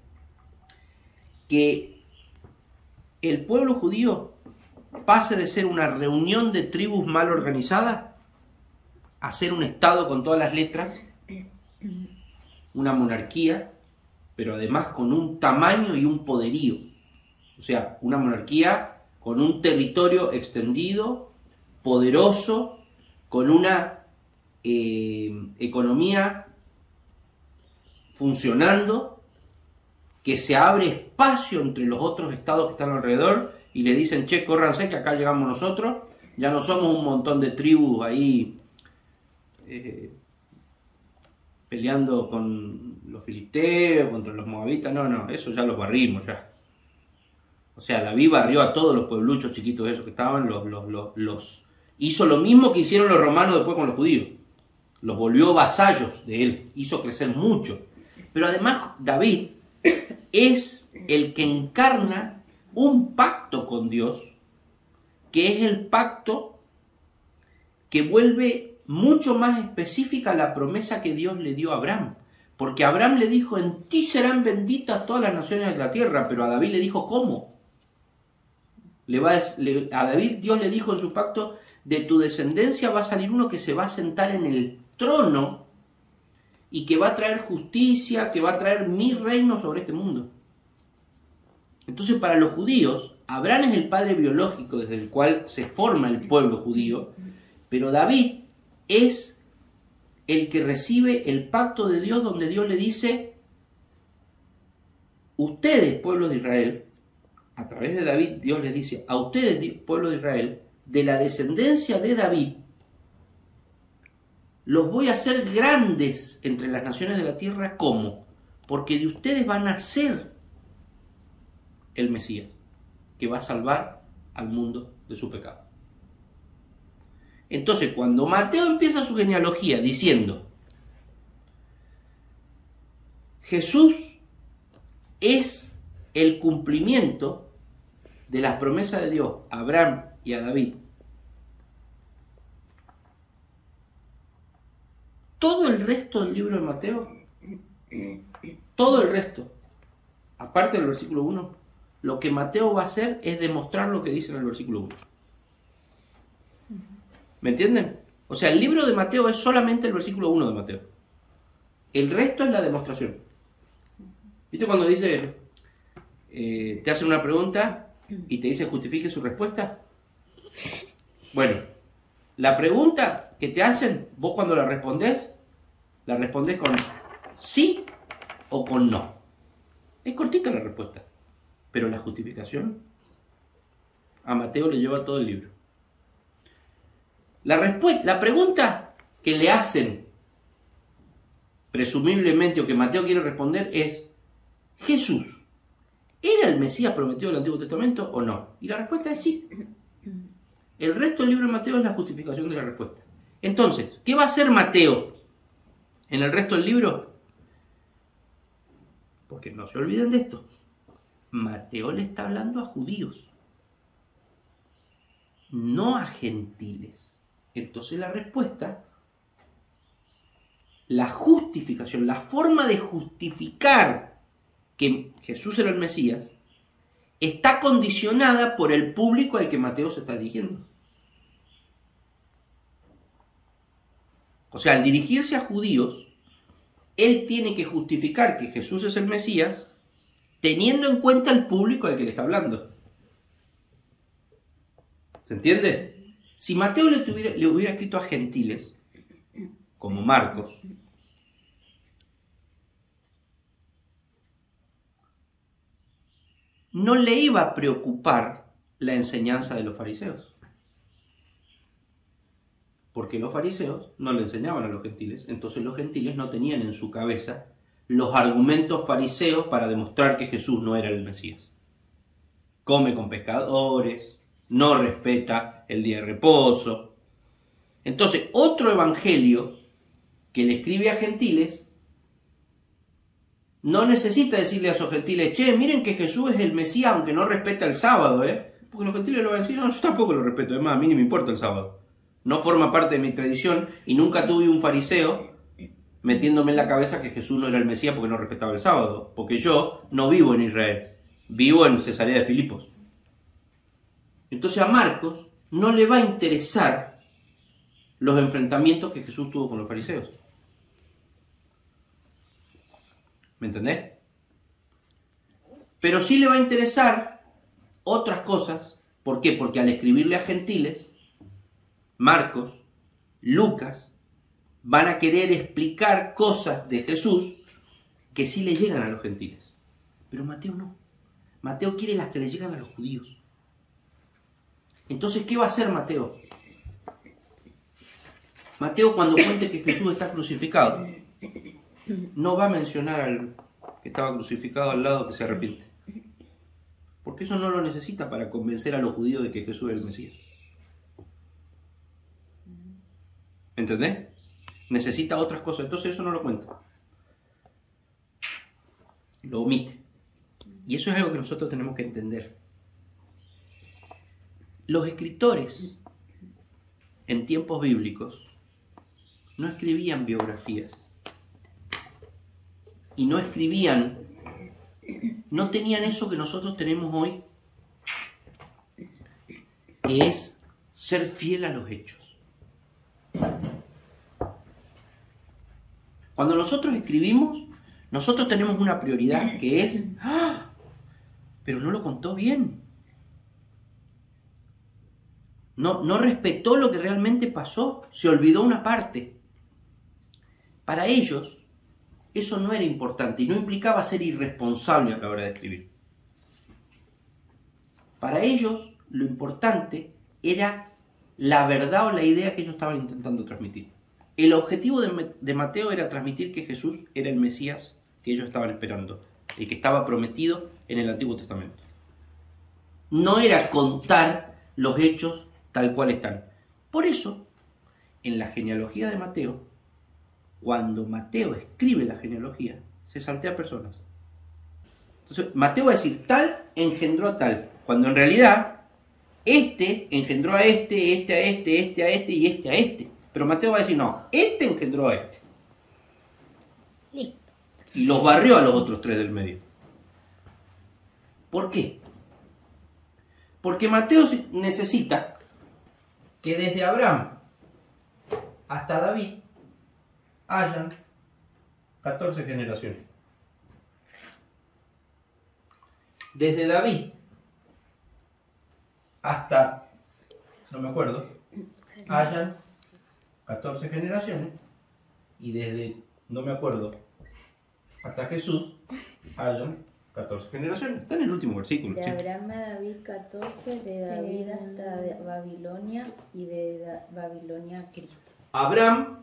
que el pueblo judío pase de ser una reunión de tribus mal organizadas a ser un estado con todas las letras, una monarquía, pero además con un tamaño y un poderío. O sea, una monarquía con un territorio extendido, poderoso, con una economía funcionando, que se abre espacio entre los otros estados que están alrededor y le dicen, che, córranse que acá llegamos nosotros, ya no somos un montón de tribus ahí peleando con los filisteos, contra los moabitas, no, eso ya los barrimos ya. O sea, David barrió a todos los puebluchos chiquitos esos que estaban, hizo lo mismo que hicieron los romanos después con los judíos. Los volvió vasallos de él, hizo crecer mucho. Pero además David es el que encarna un pacto con Dios, que es el pacto que vuelve mucho más específica la promesa que Dios le dio a Abraham. Porque Abraham le dijo, en ti serán benditas todas las naciones de la tierra, pero a David le dijo, ¿cómo? A David Dios le dijo en su pacto, de tu descendencia va a salir uno que se va a sentar en el trono y que va a traer justicia, que va a traer mi reino sobre este mundo. Entonces, para los judíos, Abraham es el padre biológico desde el cual se forma el pueblo judío, pero David es el que recibe el pacto de Dios, donde Dios le dice, ustedes, pueblo de Israel, a través de David, Dios les dice, a ustedes, pueblo de Israel, de la descendencia de David, los voy a hacer grandes entre las naciones de la tierra. ¿Cómo? Porque de ustedes van a ser el Mesías, que va a salvar al mundo de su pecado. Entonces, cuando Mateo empieza su genealogía diciendo, Jesús es el cumplimiento de las promesas de Dios a Abraham y a David, todo el resto del libro de Mateo, todo el resto, aparte del versículo 1, lo que Mateo va a hacer es demostrar lo que dice en el versículo 1. ¿Me entienden? O sea, el libro de Mateo es solamente el versículo 1 de Mateo. El resto es la demostración. ¿Viste cuando dice, te hacen una pregunta y te dice justifique su respuesta? Bueno, la pregunta que te hacen, vos cuando la respondés con sí o con no. Es cortita la respuesta, pero la justificación a Mateo le lleva todo el libro. La pregunta que le hacen, presumiblemente, o que Mateo quiere responder es, ¿Jesús era el Mesías prometido del Antiguo Testamento o no? Y la respuesta es sí. El resto del libro de Mateo es la justificación de la respuesta. Entonces, ¿qué va a hacer Mateo en el resto del libro? Porque no se olviden de esto. Mateo le está hablando a judíos, no a gentiles. Entonces la respuesta, la justificación, la forma de justificar que Jesús era el Mesías, está condicionada por el público al que Mateo se está dirigiendo. O sea, al dirigirse a judíos, él tiene que justificar que Jesús es el Mesías teniendo en cuenta el público al que le está hablando. ¿Se entiende? Si Mateo le hubiera escrito a gentiles, como Marcos, no le iba a preocupar la enseñanza de los fariseos. Porque los fariseos no le enseñaban a los gentiles, entonces los gentiles no tenían en su cabeza los argumentos fariseos para demostrar que Jesús no era el Mesías. Come con pecadores, no respeta el día de reposo. Entonces, otro evangelio que le escribe a gentiles no necesita decirle a esos gentiles, che, miren que Jesús es el Mesías aunque no respeta el sábado, porque los gentiles le van a decir, no, yo tampoco lo respeto, además a mí ni me importa el sábado. No forma parte de mi tradición y nunca tuve un fariseo metiéndome en la cabeza que Jesús no era el Mesías porque no respetaba el sábado, porque yo no vivo en Israel, vivo en Cesarea de Filipos. Entonces a Marcos no le va a interesar los enfrentamientos que Jesús tuvo con los fariseos. ¿Me entendés? Pero sí le va a interesar otras cosas. ¿Por qué? Porque al escribirle a gentiles, Marcos, Lucas, van a querer explicar cosas de Jesús que sí le llegan a los gentiles. Pero Mateo no. Mateo quiere las que le llegan a los judíos. Entonces, ¿qué va a hacer Mateo? Mateo, cuando cuente que Jesús está crucificado, no va a mencionar al que estaba crucificado al lado que se arrepiente. Porque eso no lo necesita para convencer a los judíos de que Jesús es el Mesías. ¿Entendés? Necesita otras cosas, entonces eso no lo cuenta. Lo omite. Y eso es algo que nosotros tenemos que entender. Los escritores en tiempos bíblicos no escribían biografías. Y no escribían, no tenían eso que nosotros tenemos hoy, que es ser fiel a los hechos. Cuando nosotros escribimos, nosotros tenemos una prioridad que es, pero no lo contó bien. No respetó lo que realmente pasó, se olvidó una parte. Para ellos, eso no era importante y no implicaba ser irresponsable a la hora de escribir. Para ellos, lo importante era la verdad o la idea que ellos estaban intentando transmitir. El objetivo de Mateo era transmitir que Jesús era el Mesías que ellos estaban esperando, el que estaba prometido en el Antiguo Testamento. No era contar los hechos tal cual están. Por eso, en la genealogía de Mateo, cuando Mateo escribe la genealogía, se saltea personas. Entonces, Mateo va a decir, tal engendró a tal, cuando en realidad, este engendró a este, este a este, este a este y este a este. Pero Mateo va a decir, no, este engendró a este. Listo. Y los barrió a los otros tres del medio. ¿Por qué? Porque Mateo necesita que desde Abraham hasta David hayan 14 generaciones. Desde David hasta, no me acuerdo, hayan 14 generaciones, y desde, no me acuerdo, hasta Jesús hayan 14 generaciones. Está en el último versículo. De ¿sí? Abraham a David 14, de David hasta Babilonia y de Babilonia a Cristo. Abraham,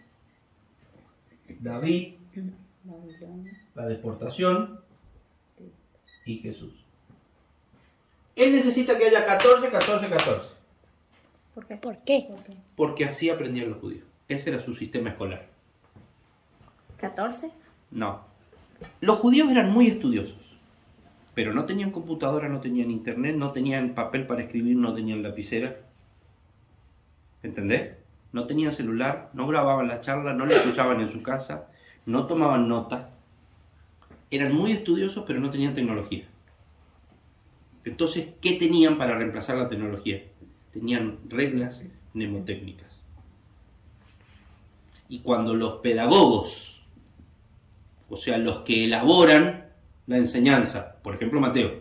David, Babilonia. la deportación y Jesús. Él necesita que haya 14, 14, 14. ¿Por qué? ¿Por qué? Porque así aprendían los judíos. Ese era su sistema escolar. ¿14? No. Los judíos eran muy estudiosos, pero no tenían computadora, no tenían internet, no tenían papel para escribir, no tenían lapicera. ¿Entendés? No tenían celular, no grababan la charla, no la escuchaban en su casa, no tomaban notas. Eran muy estudiosos, pero no tenían tecnología. Entonces, ¿qué tenían para reemplazar la tecnología? Tenían reglas mnemotécnicas. Y cuando los pedagogos, o sea, los que elaboran la enseñanza, por ejemplo Mateo,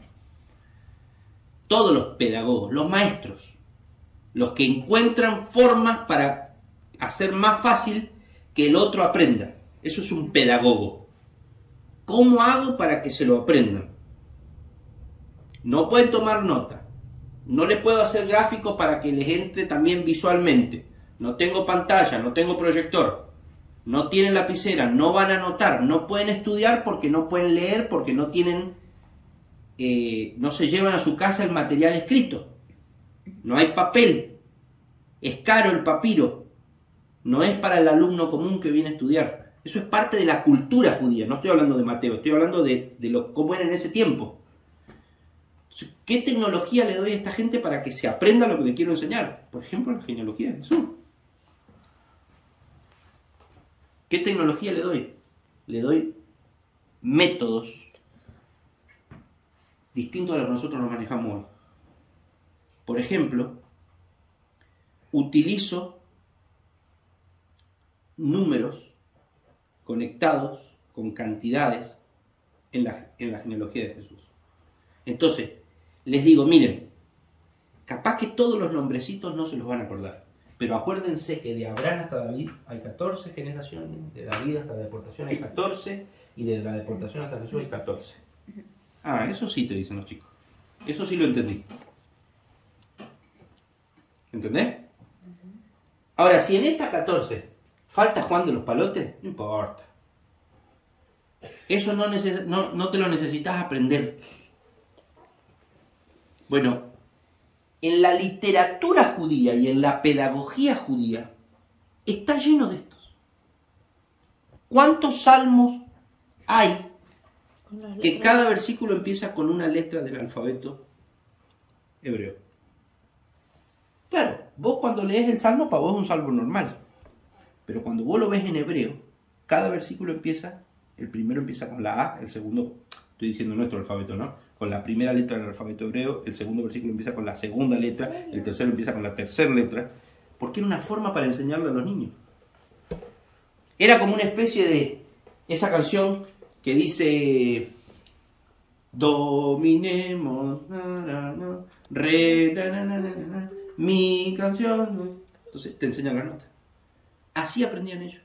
todos los pedagogos, los maestros, los que encuentran formas para hacer más fácil que el otro aprenda, eso es un pedagogo. ¿Cómo hago para que se lo aprendan? No pueden tomar nota, no les puedo hacer gráficos para que les entre también visualmente, no tengo pantalla, no tengo proyector, no tienen lapicera, no van a anotar, no pueden estudiar porque no pueden leer, porque no tienen, no se llevan a su casa el material escrito, no hay papel, es caro el papiro, no es para el alumno común que viene a estudiar. Eso es parte de la cultura judía, no estoy hablando de Mateo, estoy hablando de cómo era en ese tiempo. ¿Qué tecnología le doy a esta gente para que se aprenda lo que le quiero enseñar? Por ejemplo, la genealogía de Jesús. ¿Qué tecnología le doy? Le doy métodos distintos a los que nosotros nos manejamos hoy. Por ejemplo, utilizo números conectados con cantidades en la genealogía de Jesús. Entonces, les digo, miren, capaz que todos los nombrecitos no se los van a acordar, pero acuérdense que de Abraham hasta David hay 14 generaciones, de David hasta la deportación hay 14, y de la deportación hasta Jesús hay 14. Ah, eso sí te dicen los chicos. Eso sí lo entendí. ¿Entendés? Ahora, si en esta 14 falta Juan de los Palotes, no importa. Eso no te lo necesitas aprender. Bueno, en la literatura judía y en la pedagogía judía está lleno de estos. ¿Cuántos salmos hay que cada versículo empieza con una letra del alfabeto hebreo? Claro, vos cuando lees el salmo, para vos es un salmo normal. Pero cuando vos lo ves en hebreo, cada versículo empieza, el primero empieza con la A, el segundo, estoy diciendo nuestro alfabeto, ¿no? Con la primera letra del alfabeto hebreo, el segundo versículo empieza con la segunda letra, el tercero empieza con la tercera letra, porque era una forma para enseñarle a los niños. Era como una especie de esa canción que dice dominemos, re, mi canción. Entonces te enseñan la nota. Así aprendían ellos.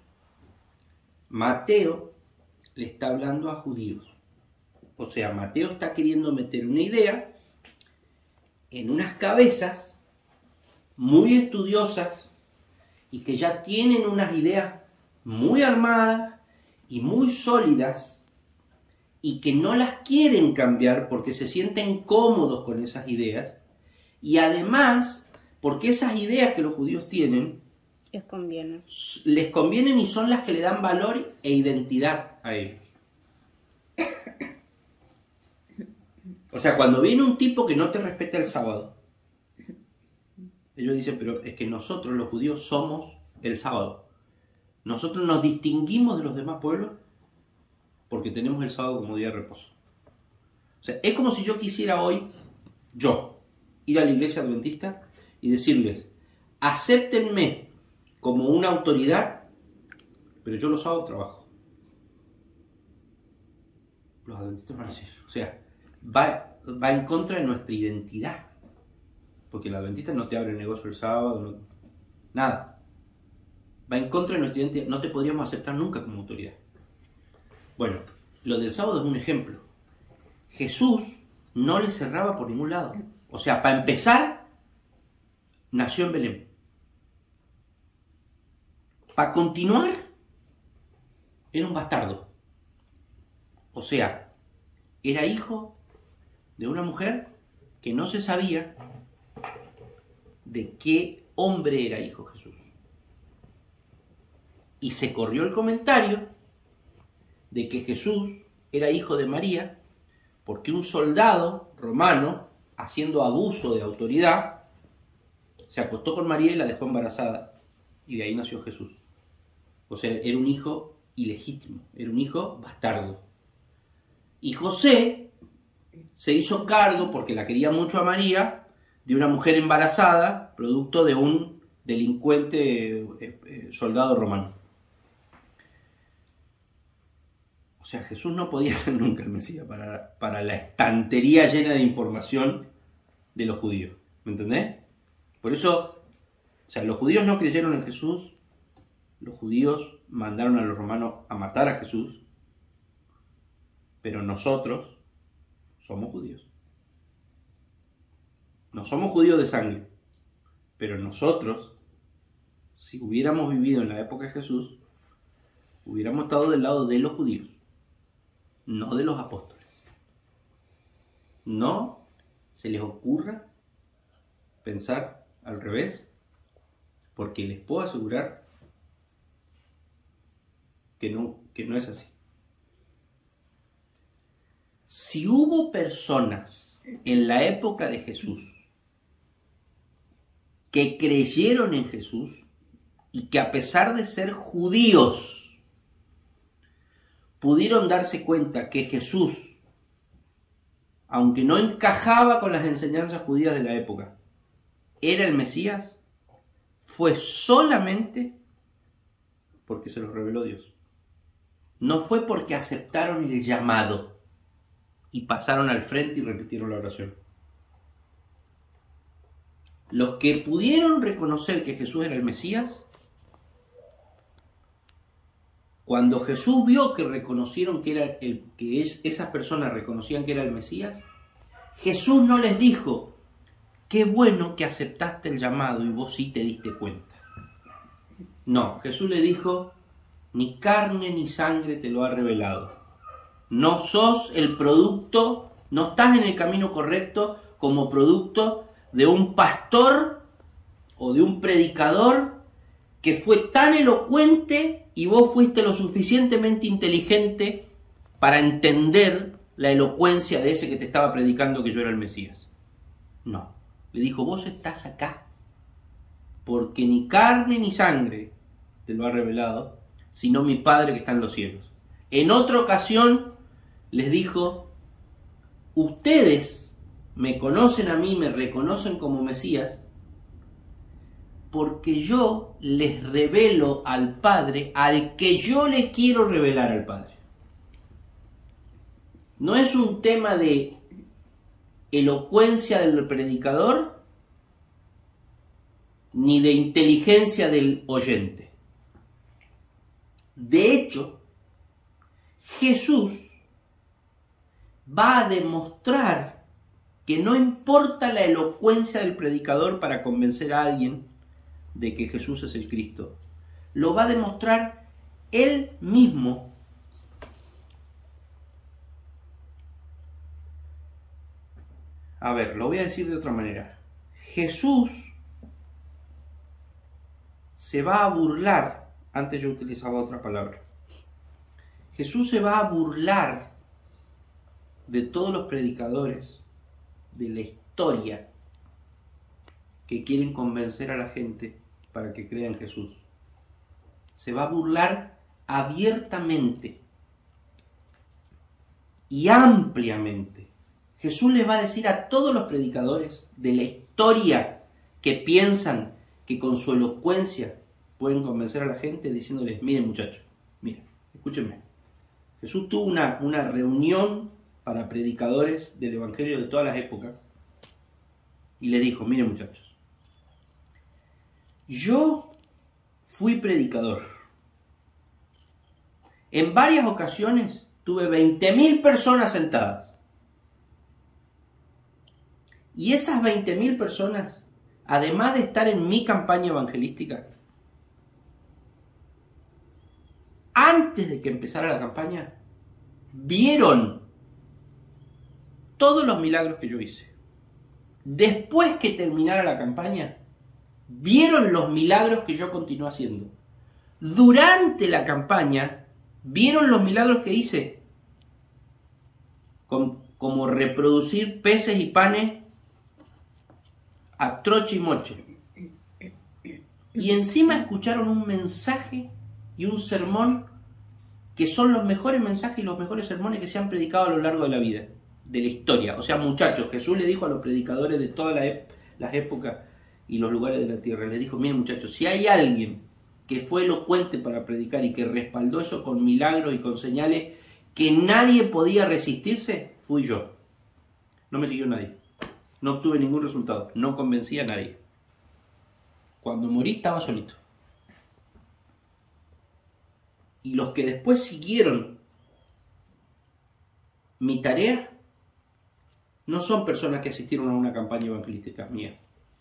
Mateo le está hablando a judíos. O sea, Mateo está queriendo meter una idea en unas cabezas muy estudiosas y que ya tienen unas ideas muy armadas y muy sólidas y que no las quieren cambiar porque se sienten cómodos con esas ideas y además porque esas ideas que los judíos tienen Les convienen y son las que le dan valor e identidad a ellos. O sea, cuando viene un tipo que no te respeta el sábado, ellos dicen, pero es que nosotros los judíos somos el sábado. Nosotros nos distinguimos de los demás pueblos porque tenemos el sábado como día de reposo. O sea, es como si yo quisiera hoy, ir a la iglesia adventista y decirles, acéptenme como una autoridad, pero yo los sábados trabajo. Los adventistas van a decir, o sea, va en contra de nuestra identidad. Porque el adventista no te abre el negocio el sábado, nada. Va en contra de nuestra identidad, no te podríamos aceptar nunca como autoridad. Bueno, lo del sábado es un ejemplo. Jesús no le cerraba por ningún lado. O sea, para empezar, nació en Belén. Para continuar, era un bastardo. O sea, era hijo de una mujer que no se sabía de qué hombre era hijo Jesús. Y se corrió el comentario de que Jesús era hijo de María porque un soldado romano, haciendo abuso de autoridad, se acostó con María y la dejó embarazada. Y de ahí nació Jesús. O sea, era un hijo ilegítimo, era un hijo bastardo. Y José se hizo cargo, porque la quería mucho a María, de una mujer embarazada, producto de un delincuente soldado romano. O sea, Jesús no podía ser nunca el Mesías para la estantería llena de información de los judíos. ¿Me entendés? Por eso, o sea, los judíos no creyeron en Jesús, los judíos mandaron a los romanos a matar a Jesús, pero nosotros somos judíos. No somos judíos de sangre, pero nosotros, si hubiéramos vivido en la época de Jesús, hubiéramos estado del lado de los judíos, no de los apóstoles. No se les ocurra pensar al revés, porque les puedo asegurar que no es así. Si hubo personas en la época de Jesús que creyeron en Jesús y que a pesar de ser judíos pudieron darse cuenta que Jesús, aunque no encajaba con las enseñanzas judías de la época, era el Mesías, fue solamente porque se los reveló Dios. No fue porque aceptaron el llamado y pasaron al frente y repitieron la oración. Los que pudieron reconocer que Jesús era el Mesías, cuando Jesús vio que reconocieron esas personas reconocían que era el Mesías, Jesús no les dijo: qué bueno que aceptaste el llamado y vos sí te diste cuenta. No, Jesús le dijo: ni carne ni sangre te lo ha revelado. No sos el producto, no estás en el camino correcto como producto de un pastor o de un predicador que fue tan elocuente y vos fuiste lo suficientemente inteligente para entender la elocuencia de ese que te estaba predicando que yo era el Mesías. No, le dijo: vos estás acá porque ni carne ni sangre te lo ha revelado, sino mi Padre que está en los cielos. En otra ocasión les dijo: ustedes me conocen a mí, me reconocen como Mesías, porque yo les revelo al Padre al que yo le quiero revelar al Padre. No es un tema de elocuencia del predicador ni de inteligencia del oyente. De hecho, Jesús va a demostrar que no importa la elocuencia del predicador para convencer a alguien de que Jesús es el Cristo. Lo va a demostrar él mismo. A ver, lo voy a decir de otra manera. Jesús se va a burlar, antes yo utilizaba otra palabra. Jesús se va a burlar de todos los predicadores de la historia que quieren convencer a la gente para que crea en Jesús. Se va a burlar abiertamente y ampliamente. Jesús les va a decir a todos los predicadores de la historia que piensan que con su elocuencia pueden convencer a la gente diciéndoles, miren muchachos, miren, escúchenme. Jesús tuvo una reunión para predicadores del Evangelio de todas las épocas y les dijo, miren muchachos, yo fui predicador. En varias ocasiones tuve 20.000 personas sentadas. Y esas 20.000 personas, además de estar en mi campaña evangelística, antes de que empezara la campaña, vieron todos los milagros que yo hice. Después que terminara la campaña, vieron los milagros que yo continué haciendo. Durante la campaña, vieron los milagros que hice, como reproducir peces y panes a troche y moche. Y encima escucharon un mensaje y un sermón que son los mejores mensajes y los mejores sermones que se han predicado a lo largo de la vida, de la historia. O sea, muchachos, Jesús le dijo a los predicadores de todas las épocas y los lugares de la tierra, les dijo, miren muchachos, si hay alguien que fue elocuente para predicar y que respaldó eso con milagros y con señales que nadie podía resistirse, fui yo. No me siguió nadie. No obtuve ningún resultado. No convencí a nadie. Cuando morí estaba solito. Y los que después siguieron mi tarea no son personas que asistieron a una campaña evangelística mía.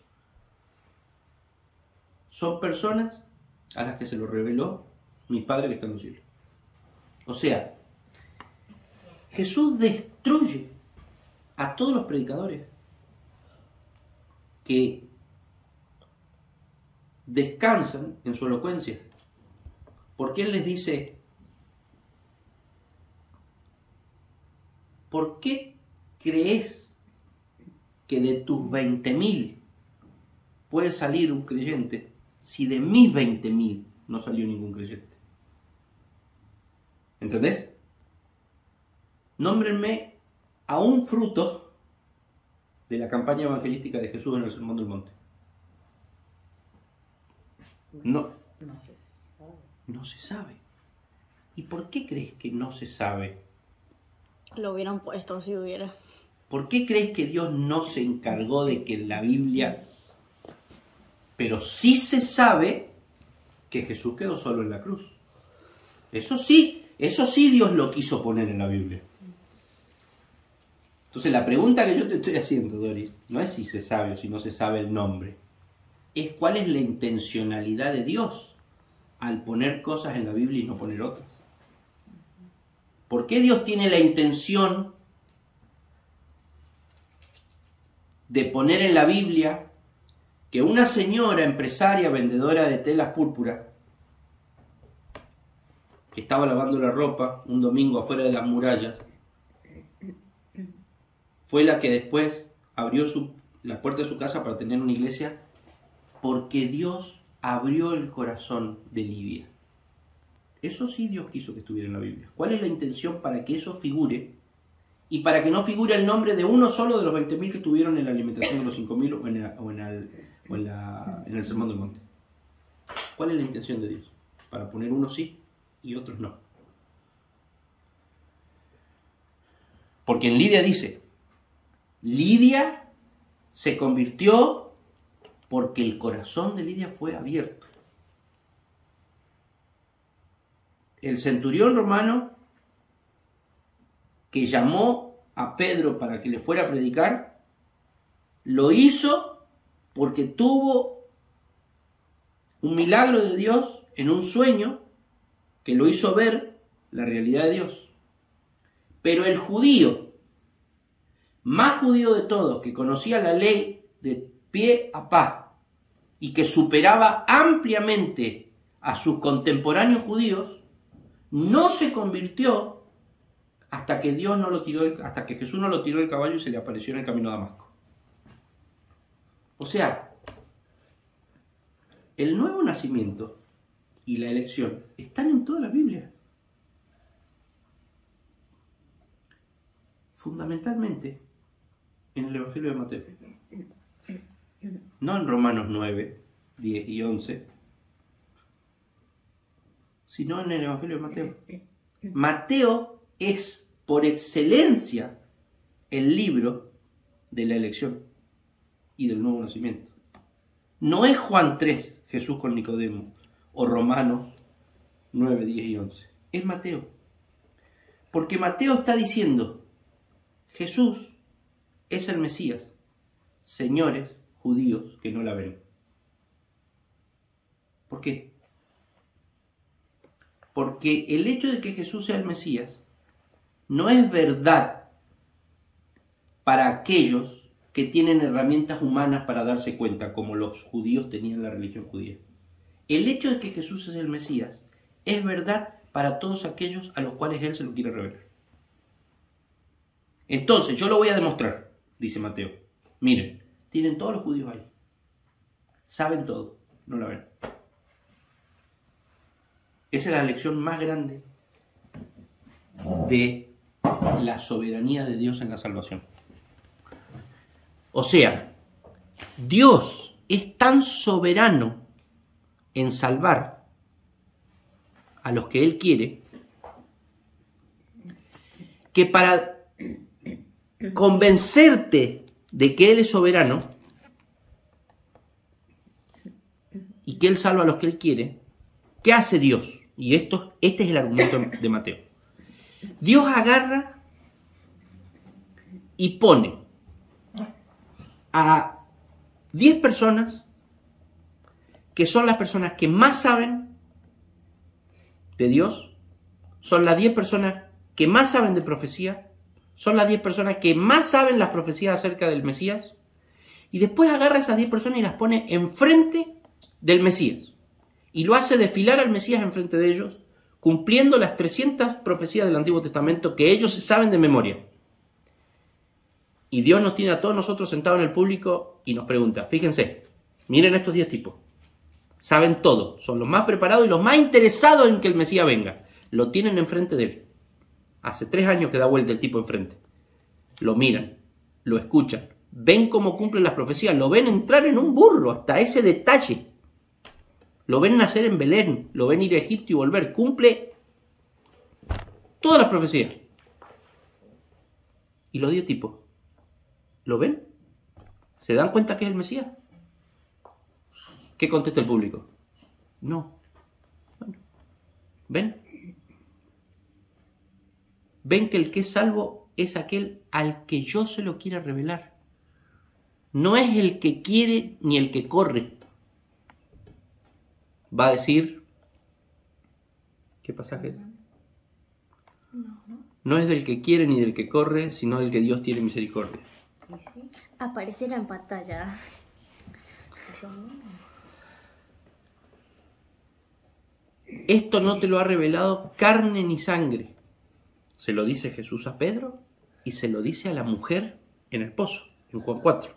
Son personas a las que se lo reveló mi Padre que está en los cielos. O sea, Jesús destruye a todos los predicadores que descansan en su elocuencia. Porque Él les dice, ¿por qué crees que de tus 20.000 puede salir un creyente si de mis 20.000 no salió ningún creyente? ¿Entendés? Nómbrenme a un fruto de la campaña evangelística de Jesús en el Sermón del Monte. No se sabe. ¿Y por qué crees que no se sabe? Lo hubieran puesto si hubiera. ¿Por qué crees que Dios no se encargó de que en la Biblia... Pero sí se sabe que Jesús quedó solo en la cruz. Eso sí Dios lo quiso poner en la Biblia. Entonces la pregunta que yo te estoy haciendo, Doris, no es si se sabe o si no se sabe el nombre. Es cuál es la intencionalidad de Dios al poner cosas en la Biblia y no poner otras. ¿Por qué Dios tiene la intención de poner en la Biblia que una señora empresaria vendedora de telas púrpuras que estaba lavando la ropa un domingo afuera de las murallas fue la que después abrió la puerta de su casa para tener una iglesia? Porque Dios abrió el corazón de Lidia. Eso sí Dios quiso que estuviera en la Biblia. ¿Cuál es la intención para que eso figure? Y para que no figure el nombre de uno solo de los 20.000 que estuvieron en la alimentación de los 5.000 o en el Sermón del Monte. ¿Cuál es la intención de Dios? Para poner unos sí y otros no. Porque en Lidia dice, Lidia se convirtió porque el corazón de Lidia fue abierto. El centurión romano que llamó a Pedro para que le fuera a predicar, lo hizo porque tuvo un milagro de Dios en un sueño que lo hizo ver la realidad de Dios. Pero el judío, más judío de todos, que conocía la ley de pie a pa y que superaba ampliamente a sus contemporáneos judíos, no se convirtió hasta que hasta que Jesús no lo tiró del caballo y se le apareció en el camino a Damasco. O sea, el nuevo nacimiento y la elección están en toda la Biblia. Fundamentalmente en el Evangelio de Mateo. No en Romanos 9, 10 y 11, sino en el Evangelio de Mateo. Mateo es por excelencia el libro de la elección y del nuevo nacimiento. No es Juan 3, Jesús con Nicodemo, o Romanos 9, 10 y 11. Es Mateo. Porque Mateo está diciendo, Jesús es el Mesías, señores judíos que no la ven. ¿Por qué? Porque el hecho de que Jesús sea el Mesías no es verdad para aquellos que tienen herramientas humanas para darse cuenta, como los judíos tenían la religión judía. El hecho de que Jesús es el Mesías es verdad para todos aquellos a los cuales Él se lo quiere revelar. Entonces, yo lo voy a demostrar, dice Mateo. Miren, tienen todos los judíos ahí. Saben todo, no la ven. Esa es la lección más grande de la soberanía de Dios en la salvación. O sea, Dios es tan soberano en salvar a los que Él quiere, que para convencerte de que Él es soberano y que Él salva a los que Él quiere, ¿qué hace Dios? Y este es el argumento de Mateo. Dios agarra y pone a 10 personas que son las personas que más saben de Dios, son las 10 personas que más saben de profecía, son las 10 personas que más saben las profecías acerca del Mesías, y después agarra a esas 10 personas y las pone enfrente del Mesías, y lo hace desfilar al Mesías enfrente de ellos, cumpliendo las 300 profecías del Antiguo Testamento que ellos se saben de memoria. Y Dios nos tiene a todos nosotros sentados en el público y nos pregunta, fíjense, miren estos 10 tipos, saben todo, son los más preparados y los más interesados en que el Mesías venga. Lo tienen enfrente de él. Hace 3 años que da vuelta el tipo enfrente. Lo miran, lo escuchan, ven cómo cumplen las profecías, lo ven entrar en un burro, hasta ese detalle. Lo ven nacer en Belén, lo ven ir a Egipto y volver, cumple todas las profecías. Y los 10 tipos, ¿lo ven? ¿Se dan cuenta que es el Mesías? ¿Qué contesta el público? No. Bueno, ¿ven? Ven que el que es salvo es aquel al que yo se lo quiera revelar. No es el que quiere ni el que corre. Va a decir, ¿qué pasaje es? No es del que quiere ni del que corre, sino del que Dios tiene misericordia. Aparecerá en pantalla. Esto no te lo ha revelado carne ni sangre. Se lo dice Jesús a Pedro y se lo dice a la mujer en el pozo, en Juan 4.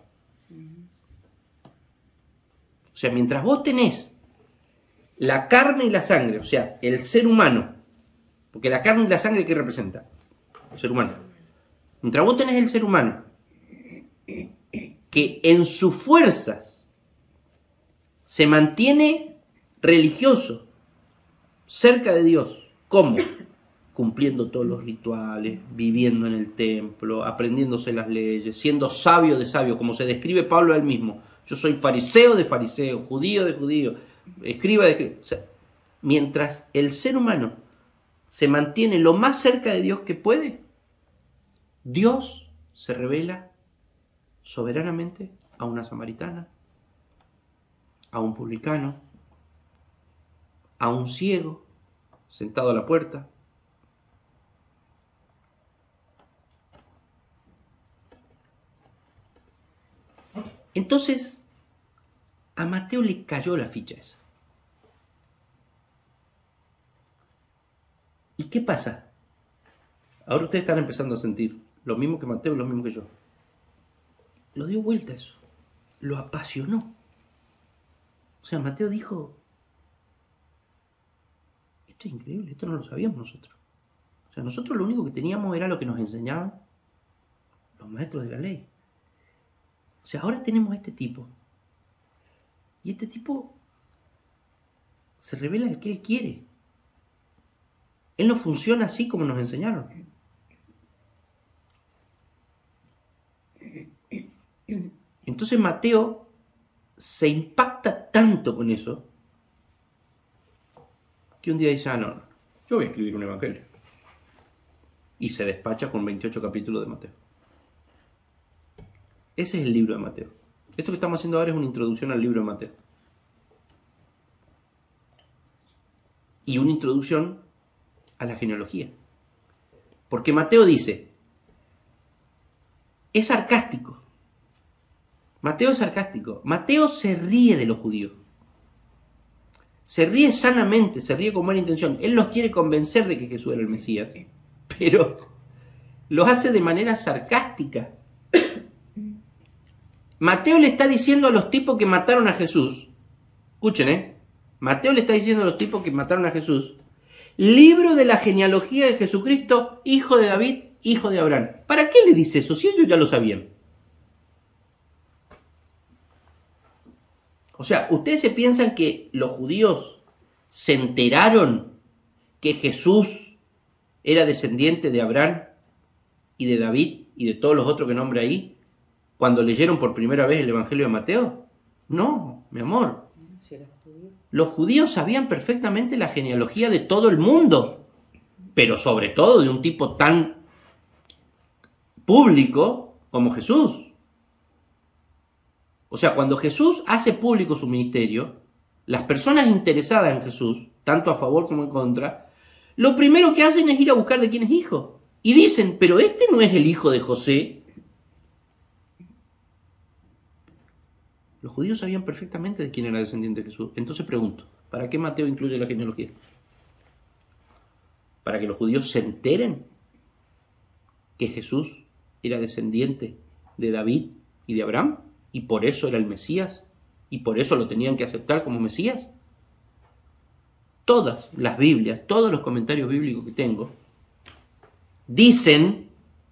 O sea, mientras vos tenés la carne y la sangre, o sea, el ser humano, porque la carne y la sangre, ¿qué representa? El ser humano. Mientras vos tenés el ser humano, que en sus fuerzas se mantiene religioso, cerca de Dios, ¿cómo? Cumpliendo todos los rituales, viviendo en el templo, aprendiéndose las leyes, siendo sabio de sabio, como se describe Pablo a él mismo. Yo soy fariseo de fariseo, judío de judío, escriba de escriba. O sea, mientras el ser humano se mantiene lo más cerca de Dios que puede, Dios se revela soberanamente a una samaritana, a un publicano, a un ciego sentado a la puerta. Entonces, a Mateo le cayó la ficha esa. ¿Y qué pasa? Ahora ustedes están empezando a sentir lo mismo que Mateo y lo mismo que yo. Lo dio vuelta eso. Lo apasionó. O sea, Mateo dijo, esto es increíble, esto no lo sabíamos nosotros. O sea, nosotros lo único que teníamos era lo que nos enseñaban los maestros de la ley. O sea, ahora tenemos a este tipo. Y este tipo se revela el que él quiere. Él no funciona así como nos enseñaron. Entonces Mateo se impacta tanto con eso que un día dice, no, yo voy a escribir un evangelio. Y se despacha con 28 capítulos de Mateo. Ese es el libro de Mateo. Esto que estamos haciendo ahora es una introducción al libro de Mateo. Y una introducción a la genealogía. Porque Mateo dice, es sarcástico. Mateo es sarcástico. Mateo se ríe de los judíos. Se ríe sanamente, se ríe con buena intención. Él los quiere convencer de que Jesús era el Mesías, pero lo hace de manera sarcástica. Mateo le está diciendo a los tipos que mataron a Jesús, escuchen, Mateo le está diciendo a los tipos que mataron a Jesús, libro de la genealogía de Jesucristo, hijo de David, hijo de Abraham. ¿Para qué le dice eso? Si ellos ya lo sabían. O sea, ¿ustedes se piensan que los judíos se enteraron que Jesús era descendiente de Abraham y de David y de todos los otros que nombra ahí cuando leyeron por primera vez el Evangelio de Mateo? No, mi amor. Los judíos sabían perfectamente la genealogía de todo el mundo, pero sobre todo de un tipo tan público como Jesús. O sea, cuando Jesús hace público su ministerio, las personas interesadas en Jesús, tanto a favor como en contra, lo primero que hacen es ir a buscar de quién es hijo. Y dicen, pero este no es el hijo de José. Los judíos sabían perfectamente de quién era descendiente de Jesús. Entonces pregunto, ¿para qué Mateo incluye la genealogía? ¿Para que los judíos se enteren que Jesús era descendiente de David y de Abraham? ¿Y por eso era el Mesías? ¿Y por eso lo tenían que aceptar como Mesías? Todas las Biblias, todos los comentarios bíblicos que tengo, dicen,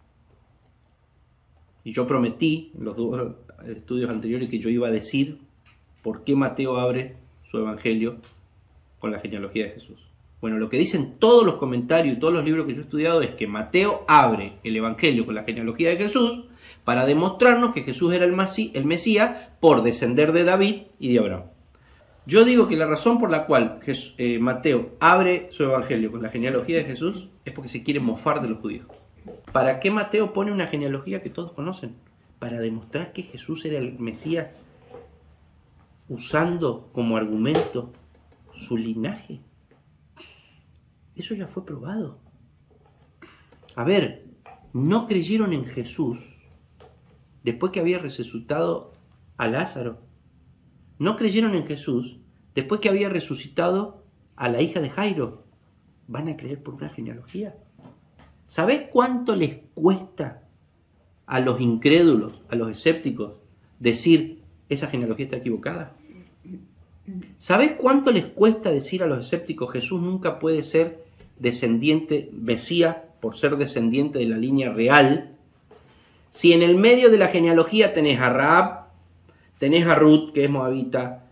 y yo prometí en los dos estudios anteriores que yo iba a decir por qué Mateo abre su evangelio con la genealogía de Jesús. Bueno, lo que dicen todos los comentarios y todos los libros que yo he estudiado es que Mateo abre el evangelio con la genealogía de Jesús para demostrarnos que Jesús era el Mesías por descender de David y de Abraham. Yo digo que la razón por la cual Mateo abre su evangelio con la genealogía de Jesús es porque se quiere mofar de los judíos. ¿Para qué Mateo pone una genealogía que todos conocen? Para demostrar que Jesús era el Mesías usando como argumento su linaje. Eso ya fue probado. A ver, no creyeron en Jesús después que había resucitado a Lázaro. No creyeron en Jesús después que había resucitado a la hija de Jairo. ¿Van a creer por una genealogía? ¿Sabés cuánto les cuesta a los incrédulos, a los escépticos, decir esa genealogía está equivocada? ¿Sabés cuánto les cuesta decir a los escépticos Jesús nunca puede ser descendiente, Mesías, por ser descendiente de la línea real? Si en el medio de la genealogía tenés a Rahab, tenés a Ruth, que es moabita,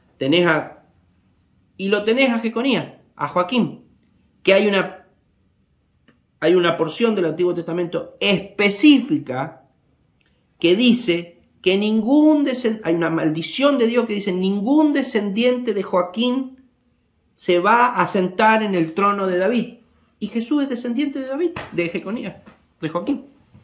y lo tenés a Jeconías, a Joaquín, que hay una porción del Antiguo Testamento específica que dice que hay una maldición de Dios que dice ningún descendiente de Joaquín se va a sentar en el trono de David. Y Jesús es descendiente de David, de Jeconías, de Joaquín.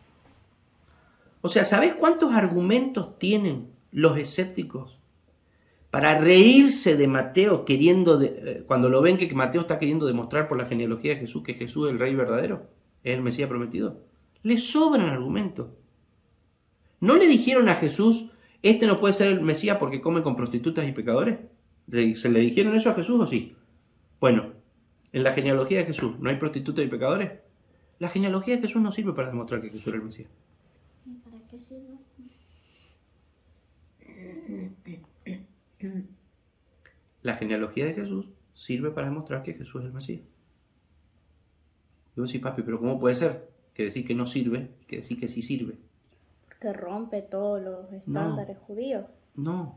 O sea, ¿sabés cuántos argumentos tienen los escépticos para reírse de Mateo cuando lo ven que Mateo está queriendo demostrar por la genealogía de Jesús que Jesús es el rey verdadero, es el Mesías prometido? Les sobran argumentos. ¿No le dijeron a Jesús, este no puede ser el Mesías porque come con prostitutas y pecadores? ¿Se le dijeron eso a Jesús o sí? Bueno, en la genealogía de Jesús, ¿no hay prostitutas y pecadores? La genealogía de Jesús no sirve para demostrar que Jesús era el Mesías. ¿Y para qué sirve? La genealogía de Jesús sirve para demostrar que Jesús es el Mesías. Yo sí, papi, pero ¿cómo puede ser que decir que no sirve y que decir que sí sirve? Porque rompe todos los estándares judíos. No.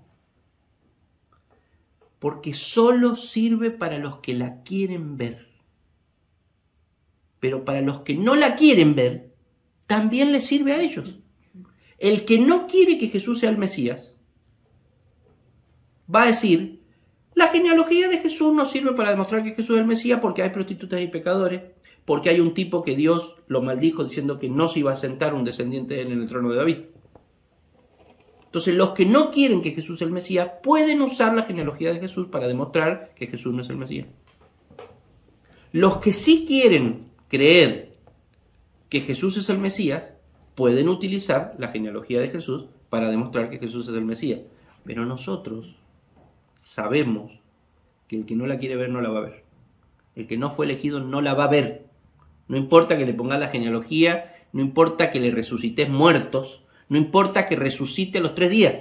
Porque solo sirve para los que la quieren ver. pero para los que no la quieren ver, también les sirve a ellos. El que no quiere que Jesús sea el Mesías, va a decir, la genealogía de Jesús no sirve para demostrar que Jesús es el Mesías porque hay prostitutas y pecadores, porque hay un tipo que Dios lo maldijo diciendo que no se iba a sentar un descendiente de él en el trono de David. Entonces los que no quieren que Jesús sea el Mesías pueden usar la genealogía de Jesús para demostrar que Jesús no es el Mesías. Los que sí quieren creer que Jesús es el Mesías pueden utilizar la genealogía de Jesús para demostrar que Jesús es el Mesías. Pero nosotros sabemos que el que no la quiere ver no la va a ver. El que no fue elegido no la va a ver. No importa que le pongas la genealogía, no importa que le resucites muertos, no importa que resucite a los 3 días.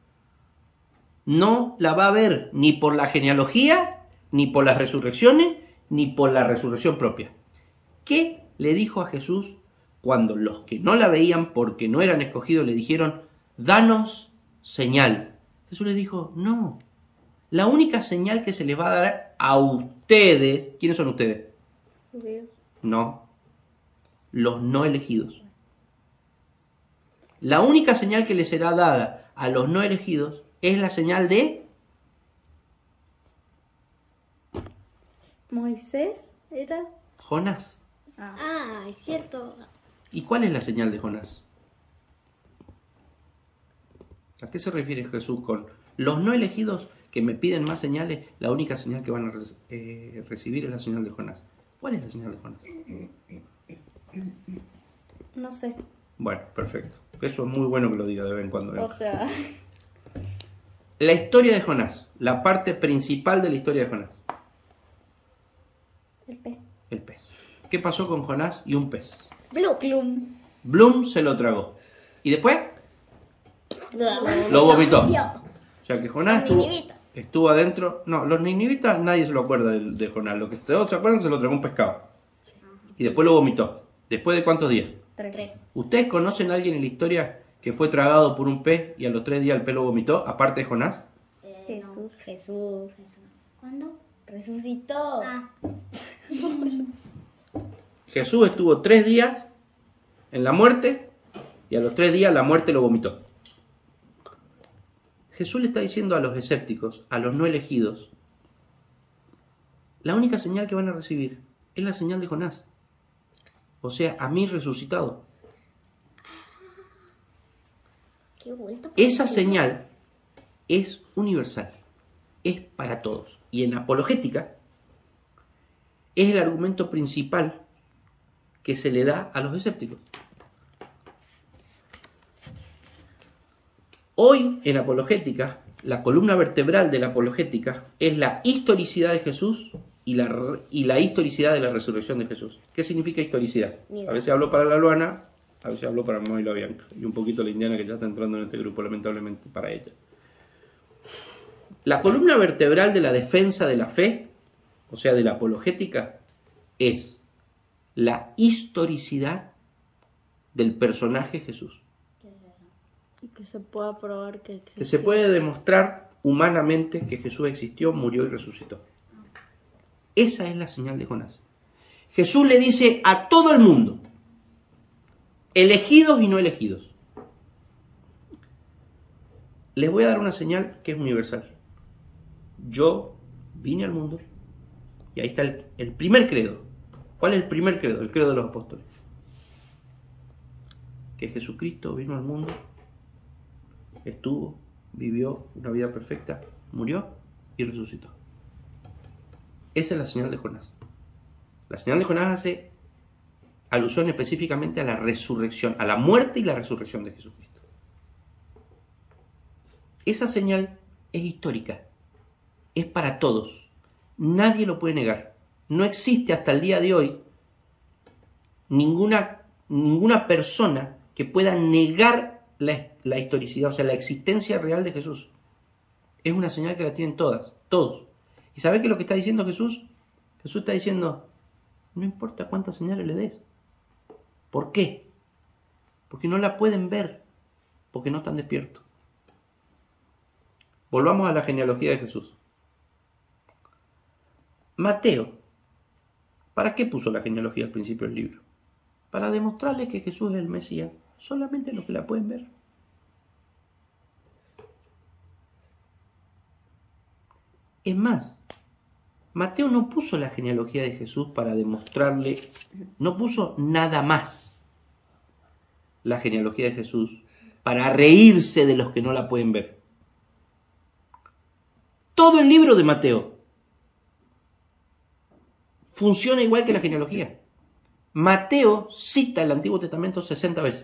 No la va a ver ni por la genealogía, ni por las resurrecciones, ni por la resurrección propia. ¿Qué le dijo a Jesús cuando los que no la veían porque no eran escogidos le dijeron, danos señal? Jesús les dijo, no. La única señal que se les va a dar a ustedes, ¿quiénes son ustedes? Judíos. No, los no elegidos. La única señal que les será dada a los no elegidos es la señal de Moisés era. Jonás. Ah, es cierto. ¿Y cuál es la señal de Jonás? ¿A qué se refiere Jesús con los no elegidos que me piden más señales? La única señal que van a recibir es la señal de Jonás. ¿Cuál es la señal de Jonás? No sé. Bueno, perfecto. Eso es muy bueno que lo diga de vez en cuando. O sea, La historia de Jonás, la parte principal de la historia de Jonás. el pez. El pez. ¿Qué pasó con Jonás y un pez? Plum. Bloom se lo tragó. ¿Y después? Lo vomitó. O sea que Jonás Los ninivitas. estuvo adentro. No, los ninivitas nadie se lo acuerda de Jonás. Lo que todos se acuerdan se lo tragó un pescado. Y después lo vomitó. ¿Después de cuántos días? 3. ¿Ustedes conocen a alguien en la historia que fue tragado por un pez y a los 3 días el pez lo vomitó, aparte de Jonás? Jesús. No. Jesús. ¿Cuándo? Resucitó. Ah, Jesús estuvo 3 días en la muerte y a los 3 días la muerte lo vomitó. Jesús le está diciendo a los escépticos, a los no elegidos, la única señal que van a recibir es la señal de Jonás. O sea, a mí resucitado. qué vuelta. Esa señal es universal, es para todos. Y en apologética es el argumento principal que se le da a los escépticos. Hoy en apologética, la columna vertebral de la apologética es la historicidad de Jesús y la historicidad de la resurrección de Jesús. ¿Qué significa historicidad? Ni idea. A veces hablo para la Luana, a veces hablo para Mamá y la Bianca, y un poquito la Indiana que ya está entrando en este grupo, lamentablemente para ella. La columna vertebral de la defensa de la fe, o sea, de la apologética, es la historicidad del personaje Jesús. ¿Qué es eso? Y que se pueda probar que existe. Que se puede demostrar humanamente que Jesús existió, murió y resucitó. Esa es la señal de Jonás. Jesús le dice a todo el mundo, elegidos y no elegidos, les voy a dar una señal que es universal. Yo vine al mundo y ahí está el primer credo. ¿Cuál es el primer credo? El credo de los apóstoles. Que Jesucristo vino al mundo, estuvo, vivió una vida perfecta, murió y resucitó. Esa es la señal de Jonás. La señal de Jonás hace alusión específicamente a la resurrección, a la muerte y la resurrección de Jesucristo. Esa señal es histórica, es para todos, nadie lo puede negar. No existe hasta el día de hoy ninguna persona que pueda negar la historicidad, o sea, la existencia real de Jesús. Es una señal que la tienen todos. ¿Y sabe qué es lo que está diciendo Jesús? Jesús está diciendo, no importa cuántas señales le des. ¿Por qué? Porque no la pueden ver, porque no están despiertos. Volvamos a la genealogía de Jesús. Mateo ¿Para qué puso la genealogía al principio del libro? Para demostrarles que Jesús es el Mesías, solamente los que la pueden ver. Es más, Mateo no puso la genealogía de Jesús para demostrarle, no puso nada más la genealogía de Jesús para reírse de los que no la pueden ver. Todo el libro de Mateo funciona igual que la genealogía. Mateo cita el Antiguo Testamento 60 veces.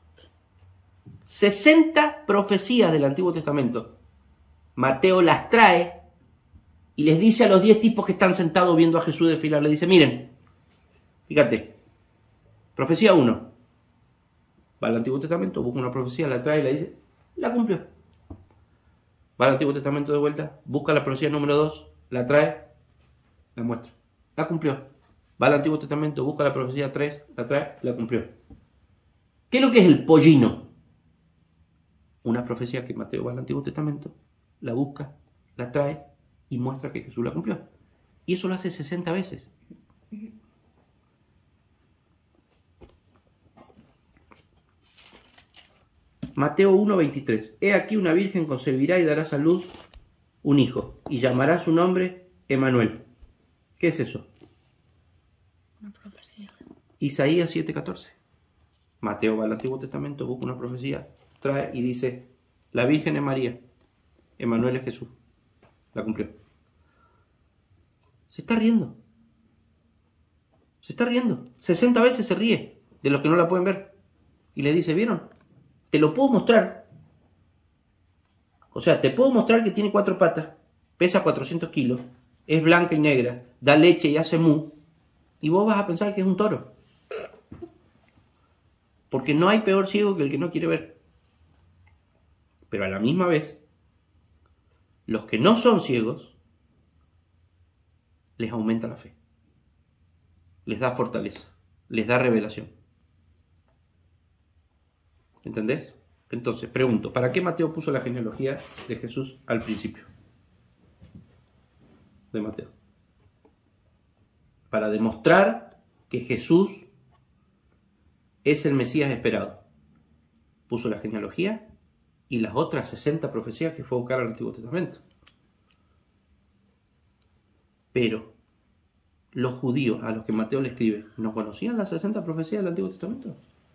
60 profecías del Antiguo Testamento. Mateo las trae y les dice a los 10 tipos que están sentados viendo a Jesús desfilar, le dice, miren, fíjate, profecía 1. Va al Antiguo Testamento, busca una profecía, la trae y le dice, la cumplió. Va al Antiguo Testamento de vuelta, busca la profecía número 2, la trae, la muestra. La cumplió. Va al Antiguo Testamento, busca la profecía 3, la trae, la cumplió. ¿Qué es lo que es el pollino? Una profecía que Mateo va al Antiguo Testamento, la busca, la trae y muestra que Jesús la cumplió. Y eso lo hace 60 veces. Mateo 1:23. He aquí una virgen concebirá y dará a luz un hijo, y llamará su nombre Emmanuel. ¿Qué es eso? Una profecía. Isaías 7:14. Mateo va al Antiguo Testamento, busca una profecía, trae y dice, la Virgen es María, Emmanuel es Jesús. La cumplió. Se está riendo. Se está riendo. 60 veces se ríe de los que no la pueden ver. Y le dice, ¿vieron? Te lo puedo mostrar. O sea, te puedo mostrar que tiene 4 patas, pesa 400 kilos, es blanca y negra, da leche y hace mu, y vos vas a pensar que es un toro. Porque no hay peor ciego que el que no quiere ver. Pero a la misma vez, los que no son ciegos, les aumenta la fe, les da fortaleza, les da revelación. ¿Entendés? Entonces, pregunto, ¿para qué Mateo puso la genealogía de Jesús al principio de Mateo? Para demostrar que Jesús es el Mesías esperado. Puso la genealogía y las otras 60 profecías que fue a buscar al Antiguo Testamento. Pero los judíos a los que Mateo le escribe, ¿no conocían las 60 profecías del Antiguo Testamento?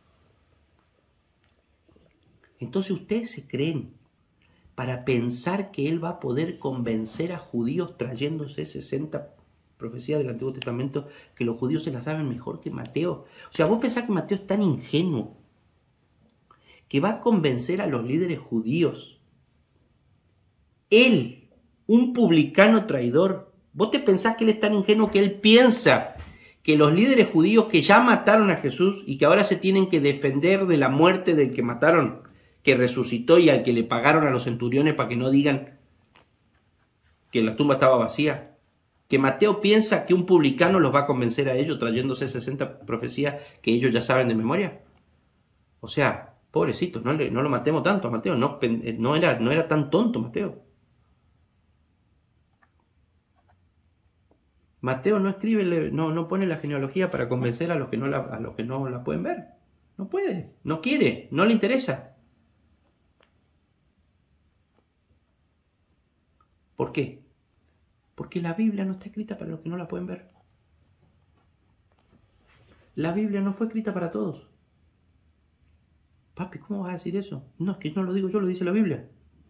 Entonces ustedes se creen para pensar que él va a poder convencer a judíos trayéndose 60 profecías del Antiguo Testamento, que los judíos se las saben mejor que Mateo. O sea, vos pensás que Mateo es tan ingenuo que va a convencer a los líderes judíos. Él, un publicano traidor, vos te pensás que él es tan ingenuo que él piensa que los líderes judíos que ya mataron a Jesús y que ahora se tienen que defender de la muerte del que mataron, que resucitó y al que le pagaron a los centuriones para que no digan que la tumba estaba vacía, que Mateo piensa que un publicano los va a convencer a ellos trayéndose 60 profecías que ellos ya saben de memoria. O sea, pobrecitos, no lo matemos tanto a Mateo, no era tan tonto Mateo. Mateo no escribe, no pone la genealogía para convencer a los que no la pueden ver. No puede, no quiere, no le interesa. ¿Por qué? Porque la Biblia no está escrita para los que no la pueden ver. La Biblia no fue escrita para todos. Papi, ¿cómo vas a decir eso? No, es que no lo digo yo, lo dice la Biblia.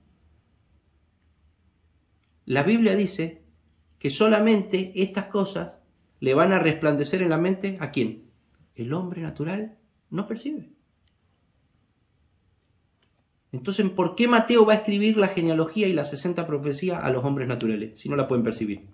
La Biblia dice que solamente estas cosas le van a resplandecer en la mente ¿a quién? El hombre natural no percibe. Entonces, ¿por qué Mateo va a escribir la genealogía y las 60 profecías a los hombres naturales, si no la pueden percibir?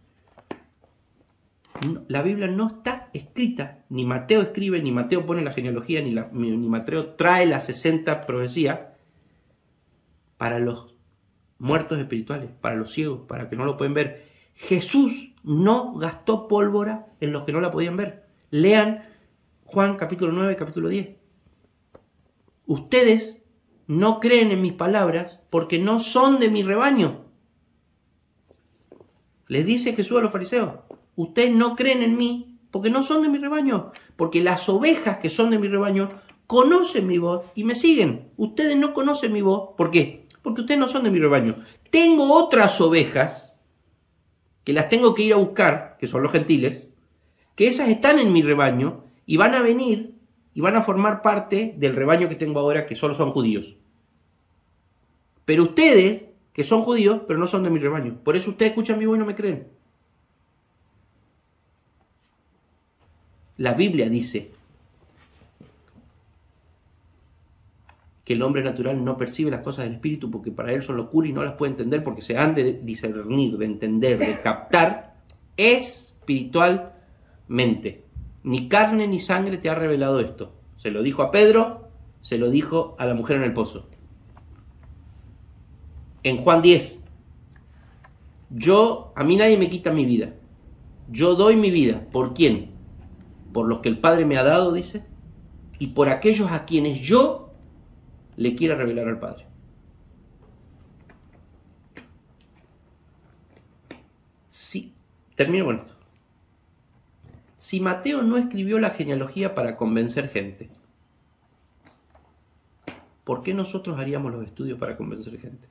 La Biblia no está escrita, ni Mateo escribe, ni Mateo pone la genealogía, ni Mateo trae las 60 profecías para los muertos espirituales, para los ciegos, para que no lo pueden ver. Jesús no gastó pólvora en los que no la podían ver. Lean Juan capítulo 9, capítulo 10. Ustedes no creen en mis palabras porque no son de mi rebaño. Les dice Jesús a los fariseos, ustedes no creen en mí porque no son de mi rebaño, porque las ovejas que son de mi rebaño conocen mi voz y me siguen. Ustedes no conocen mi voz, ¿por qué? Porque ustedes no son de mi rebaño. Tengo otras ovejas que las tengo que ir a buscar, que son los gentiles, que esas están en mi rebaño y van a venir y van a formar parte del rebaño que tengo ahora, que solo son judíos. Pero ustedes, que son judíos, pero no son de mi rebaño, por eso ustedes escuchan mi voz y no me creen. La Biblia dice que el hombre natural no percibe las cosas del Espíritu porque para él son locura y no las puede entender porque se han de discernir, de entender, de captar espiritualmente. Ni carne ni sangre te ha revelado esto. Se lo dijo a Pedro, se lo dijo a la mujer en el pozo. En Juan 10, a mí nadie me quita mi vida. Yo doy mi vida. ¿Por quién? Por los que el Padre me ha dado, dice, y por aquellos a quienes yo le quiera revelar al Padre. Sí, termino con esto. Si Mateo no escribió la genealogía para convencer gente, ¿por qué nosotros haríamos los estudios para convencer gente?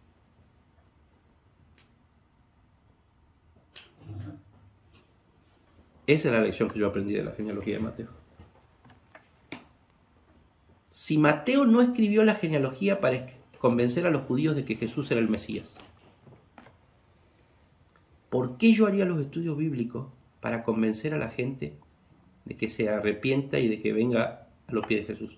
Esa es la lección que yo aprendí de la genealogía de Mateo. Si Mateo no escribió la genealogía para convencer a los judíos de que Jesús era el Mesías, ¿por qué yo haría los estudios bíblicos para convencer a la gente de que se arrepienta y de que venga a los pies de Jesús?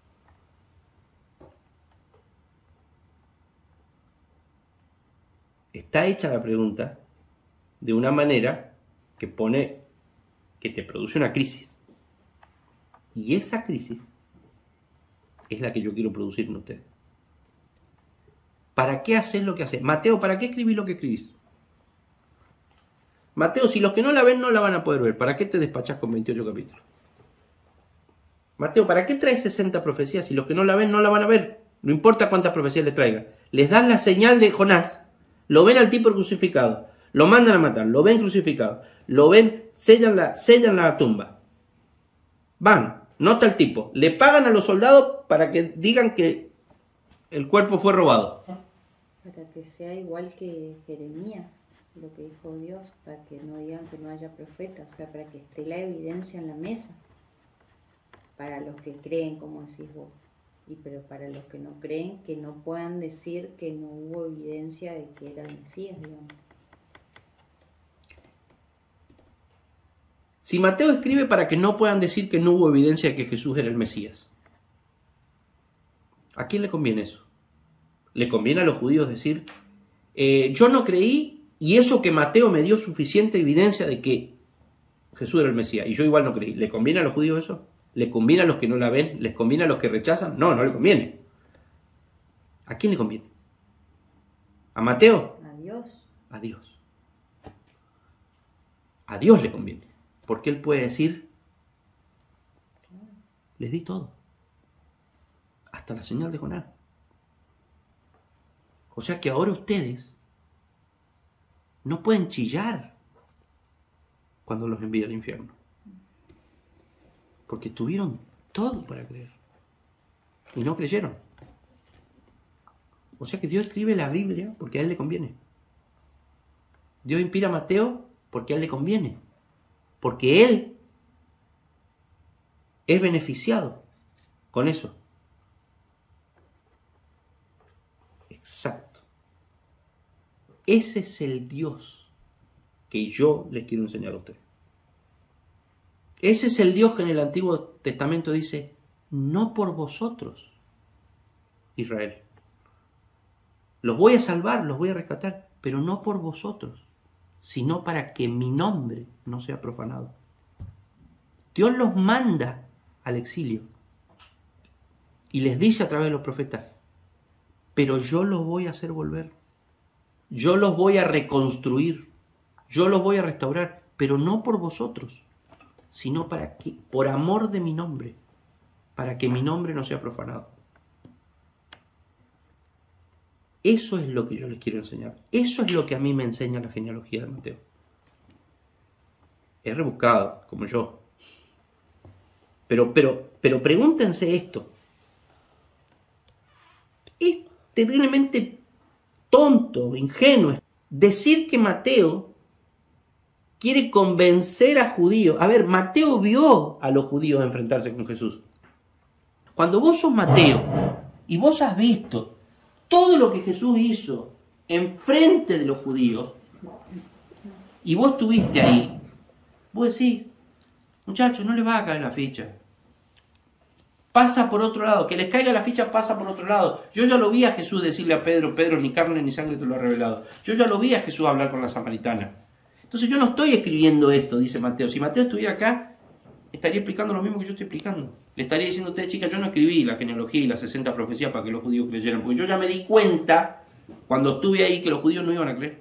Está hecha la pregunta de una manera que te produce una crisis. Y esa crisis es la que yo quiero producir en ustedes. ¿Para qué haces lo que haces? Mateo, ¿para qué escribís lo que escribís? Mateo, si los que no la ven no la van a poder ver, ¿para qué te despachás con 28 capítulos? Mateo, ¿para qué traes 60 profecías si los que no la ven no la van a ver? No importa cuántas profecías le traiga. Les das la señal de Jonás, lo ven al tipo crucificado, lo mandan a matar, lo ven crucificado, lo ven, sellan la tumba. Van, nota el tipo, le pagan a los soldados para que digan que el cuerpo fue robado. Para que sea igual que Jeremías, lo que dijo Dios, para que no digan que no haya profeta, o sea, para que esté la evidencia en la mesa, para los que creen, como decís vos, pero para los que no creen, que no puedan decir que no hubo evidencia de que era el Mesías, digamos. Si Mateo escribe para que no puedan decir que no hubo evidencia de que Jesús era el Mesías, ¿a quién le conviene eso? ¿Le conviene a los judíos decir, yo no creí y eso que Mateo me dio suficiente evidencia de que Jesús era el Mesías y yo igual no creí? ¿Le conviene a los judíos eso? ¿Le conviene a los que no la ven? ¿Les conviene a los que rechazan? No, no le conviene. ¿A quién le conviene? ¿A Mateo? A Dios. A Dios. A Dios le conviene. Porque Él puede decir, les di todo. Hasta la señal de Jonás. O sea que ahora ustedes no pueden chillar cuando los envía al infierno. Porque tuvieron todo para creer. Y no creyeron. O sea que Dios escribe la Biblia porque a Él le conviene. Dios inspira a Mateo porque a Él le conviene. Porque Él es beneficiado con eso. Exacto. Ese es el Dios que yo les quiero enseñar a ustedes. Ese es el Dios que en el Antiguo Testamento dice, no por vosotros, Israel. Los voy a salvar, los voy a rescatar, pero no por vosotros, sino para que mi nombre no sea profanado. Dios los manda al exilio y les dice a través de los profetas, pero yo los voy a hacer volver, yo los voy a reconstruir, yo los voy a restaurar, pero no por vosotros, sino para que, por amor de mi nombre, para que mi nombre no sea profanado. Eso es lo que yo les quiero enseñar. Eso es lo que a mí me enseña la genealogía de Mateo. es rebuscado, como yo. Pero pregúntense esto. Es terriblemente tonto, ingenuo, decir que Mateo quiere convencer a judíos. A ver, Mateo vio a los judíos enfrentarse con Jesús. Cuando vos sos Mateo y vos has visto todo lo que Jesús hizo enfrente de los judíos y vos estuviste ahí, vos decís, muchachos, no les va a caer la ficha. Pasa por otro lado, que les caiga la ficha pasa por otro lado. Yo ya lo vi a Jesús decirle a Pedro, Pedro, ni carne ni sangre te lo ha revelado. Yo ya lo vi a Jesús hablar con la samaritana. Entonces yo no estoy escribiendo esto, dice Mateo. Si Mateo estuviera acá, estaría explicando lo mismo que yo estoy explicando. Le estaría diciendo a ustedes, chicas, yo no escribí la genealogía y las 60 profecías para que los judíos creyeran, porque yo ya me di cuenta, cuando estuve ahí, que los judíos no iban a creer.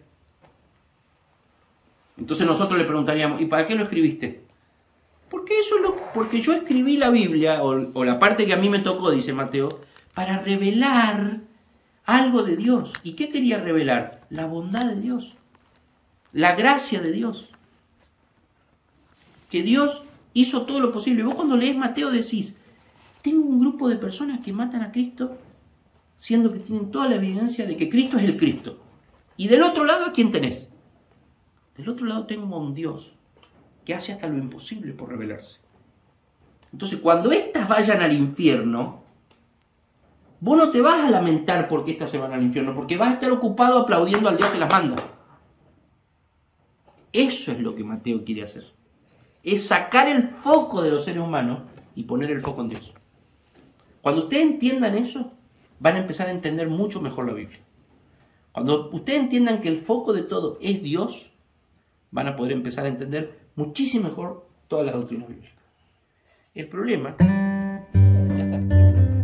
Entonces nosotros le preguntaríamos, ¿y para qué lo escribiste? Porque yo escribí la Biblia, o la parte que a mí me tocó, dice Mateo, para revelar algo de Dios. ¿Y qué quería revelar? La bondad de Dios, la gracia de Dios. Que Dios hizo todo lo posible. Vos cuando lees Mateo decís, tengo un grupo de personas que matan a Cristo, siendo que tienen toda la evidencia de que Cristo es el Cristo. Y del otro lado, ¿a quién tenés? Del otro lado tengo a un Dios que hace hasta lo imposible por revelarse. Entonces, cuando éstas vayan al infierno, vos no te vas a lamentar porque éstas se van al infierno, porque vas a estar ocupado aplaudiendo al Dios que las manda. Eso es lo que Mateo quiere hacer. Es sacar el foco de los seres humanos y poner el foco en Dios. Cuando ustedes entiendan eso, van a empezar a entender mucho mejor la Biblia. Cuando ustedes entiendan que el foco de todo es Dios, van a poder empezar a entender muchísimo mejor todas las doctrinas bíblicas. El problema... Ya está.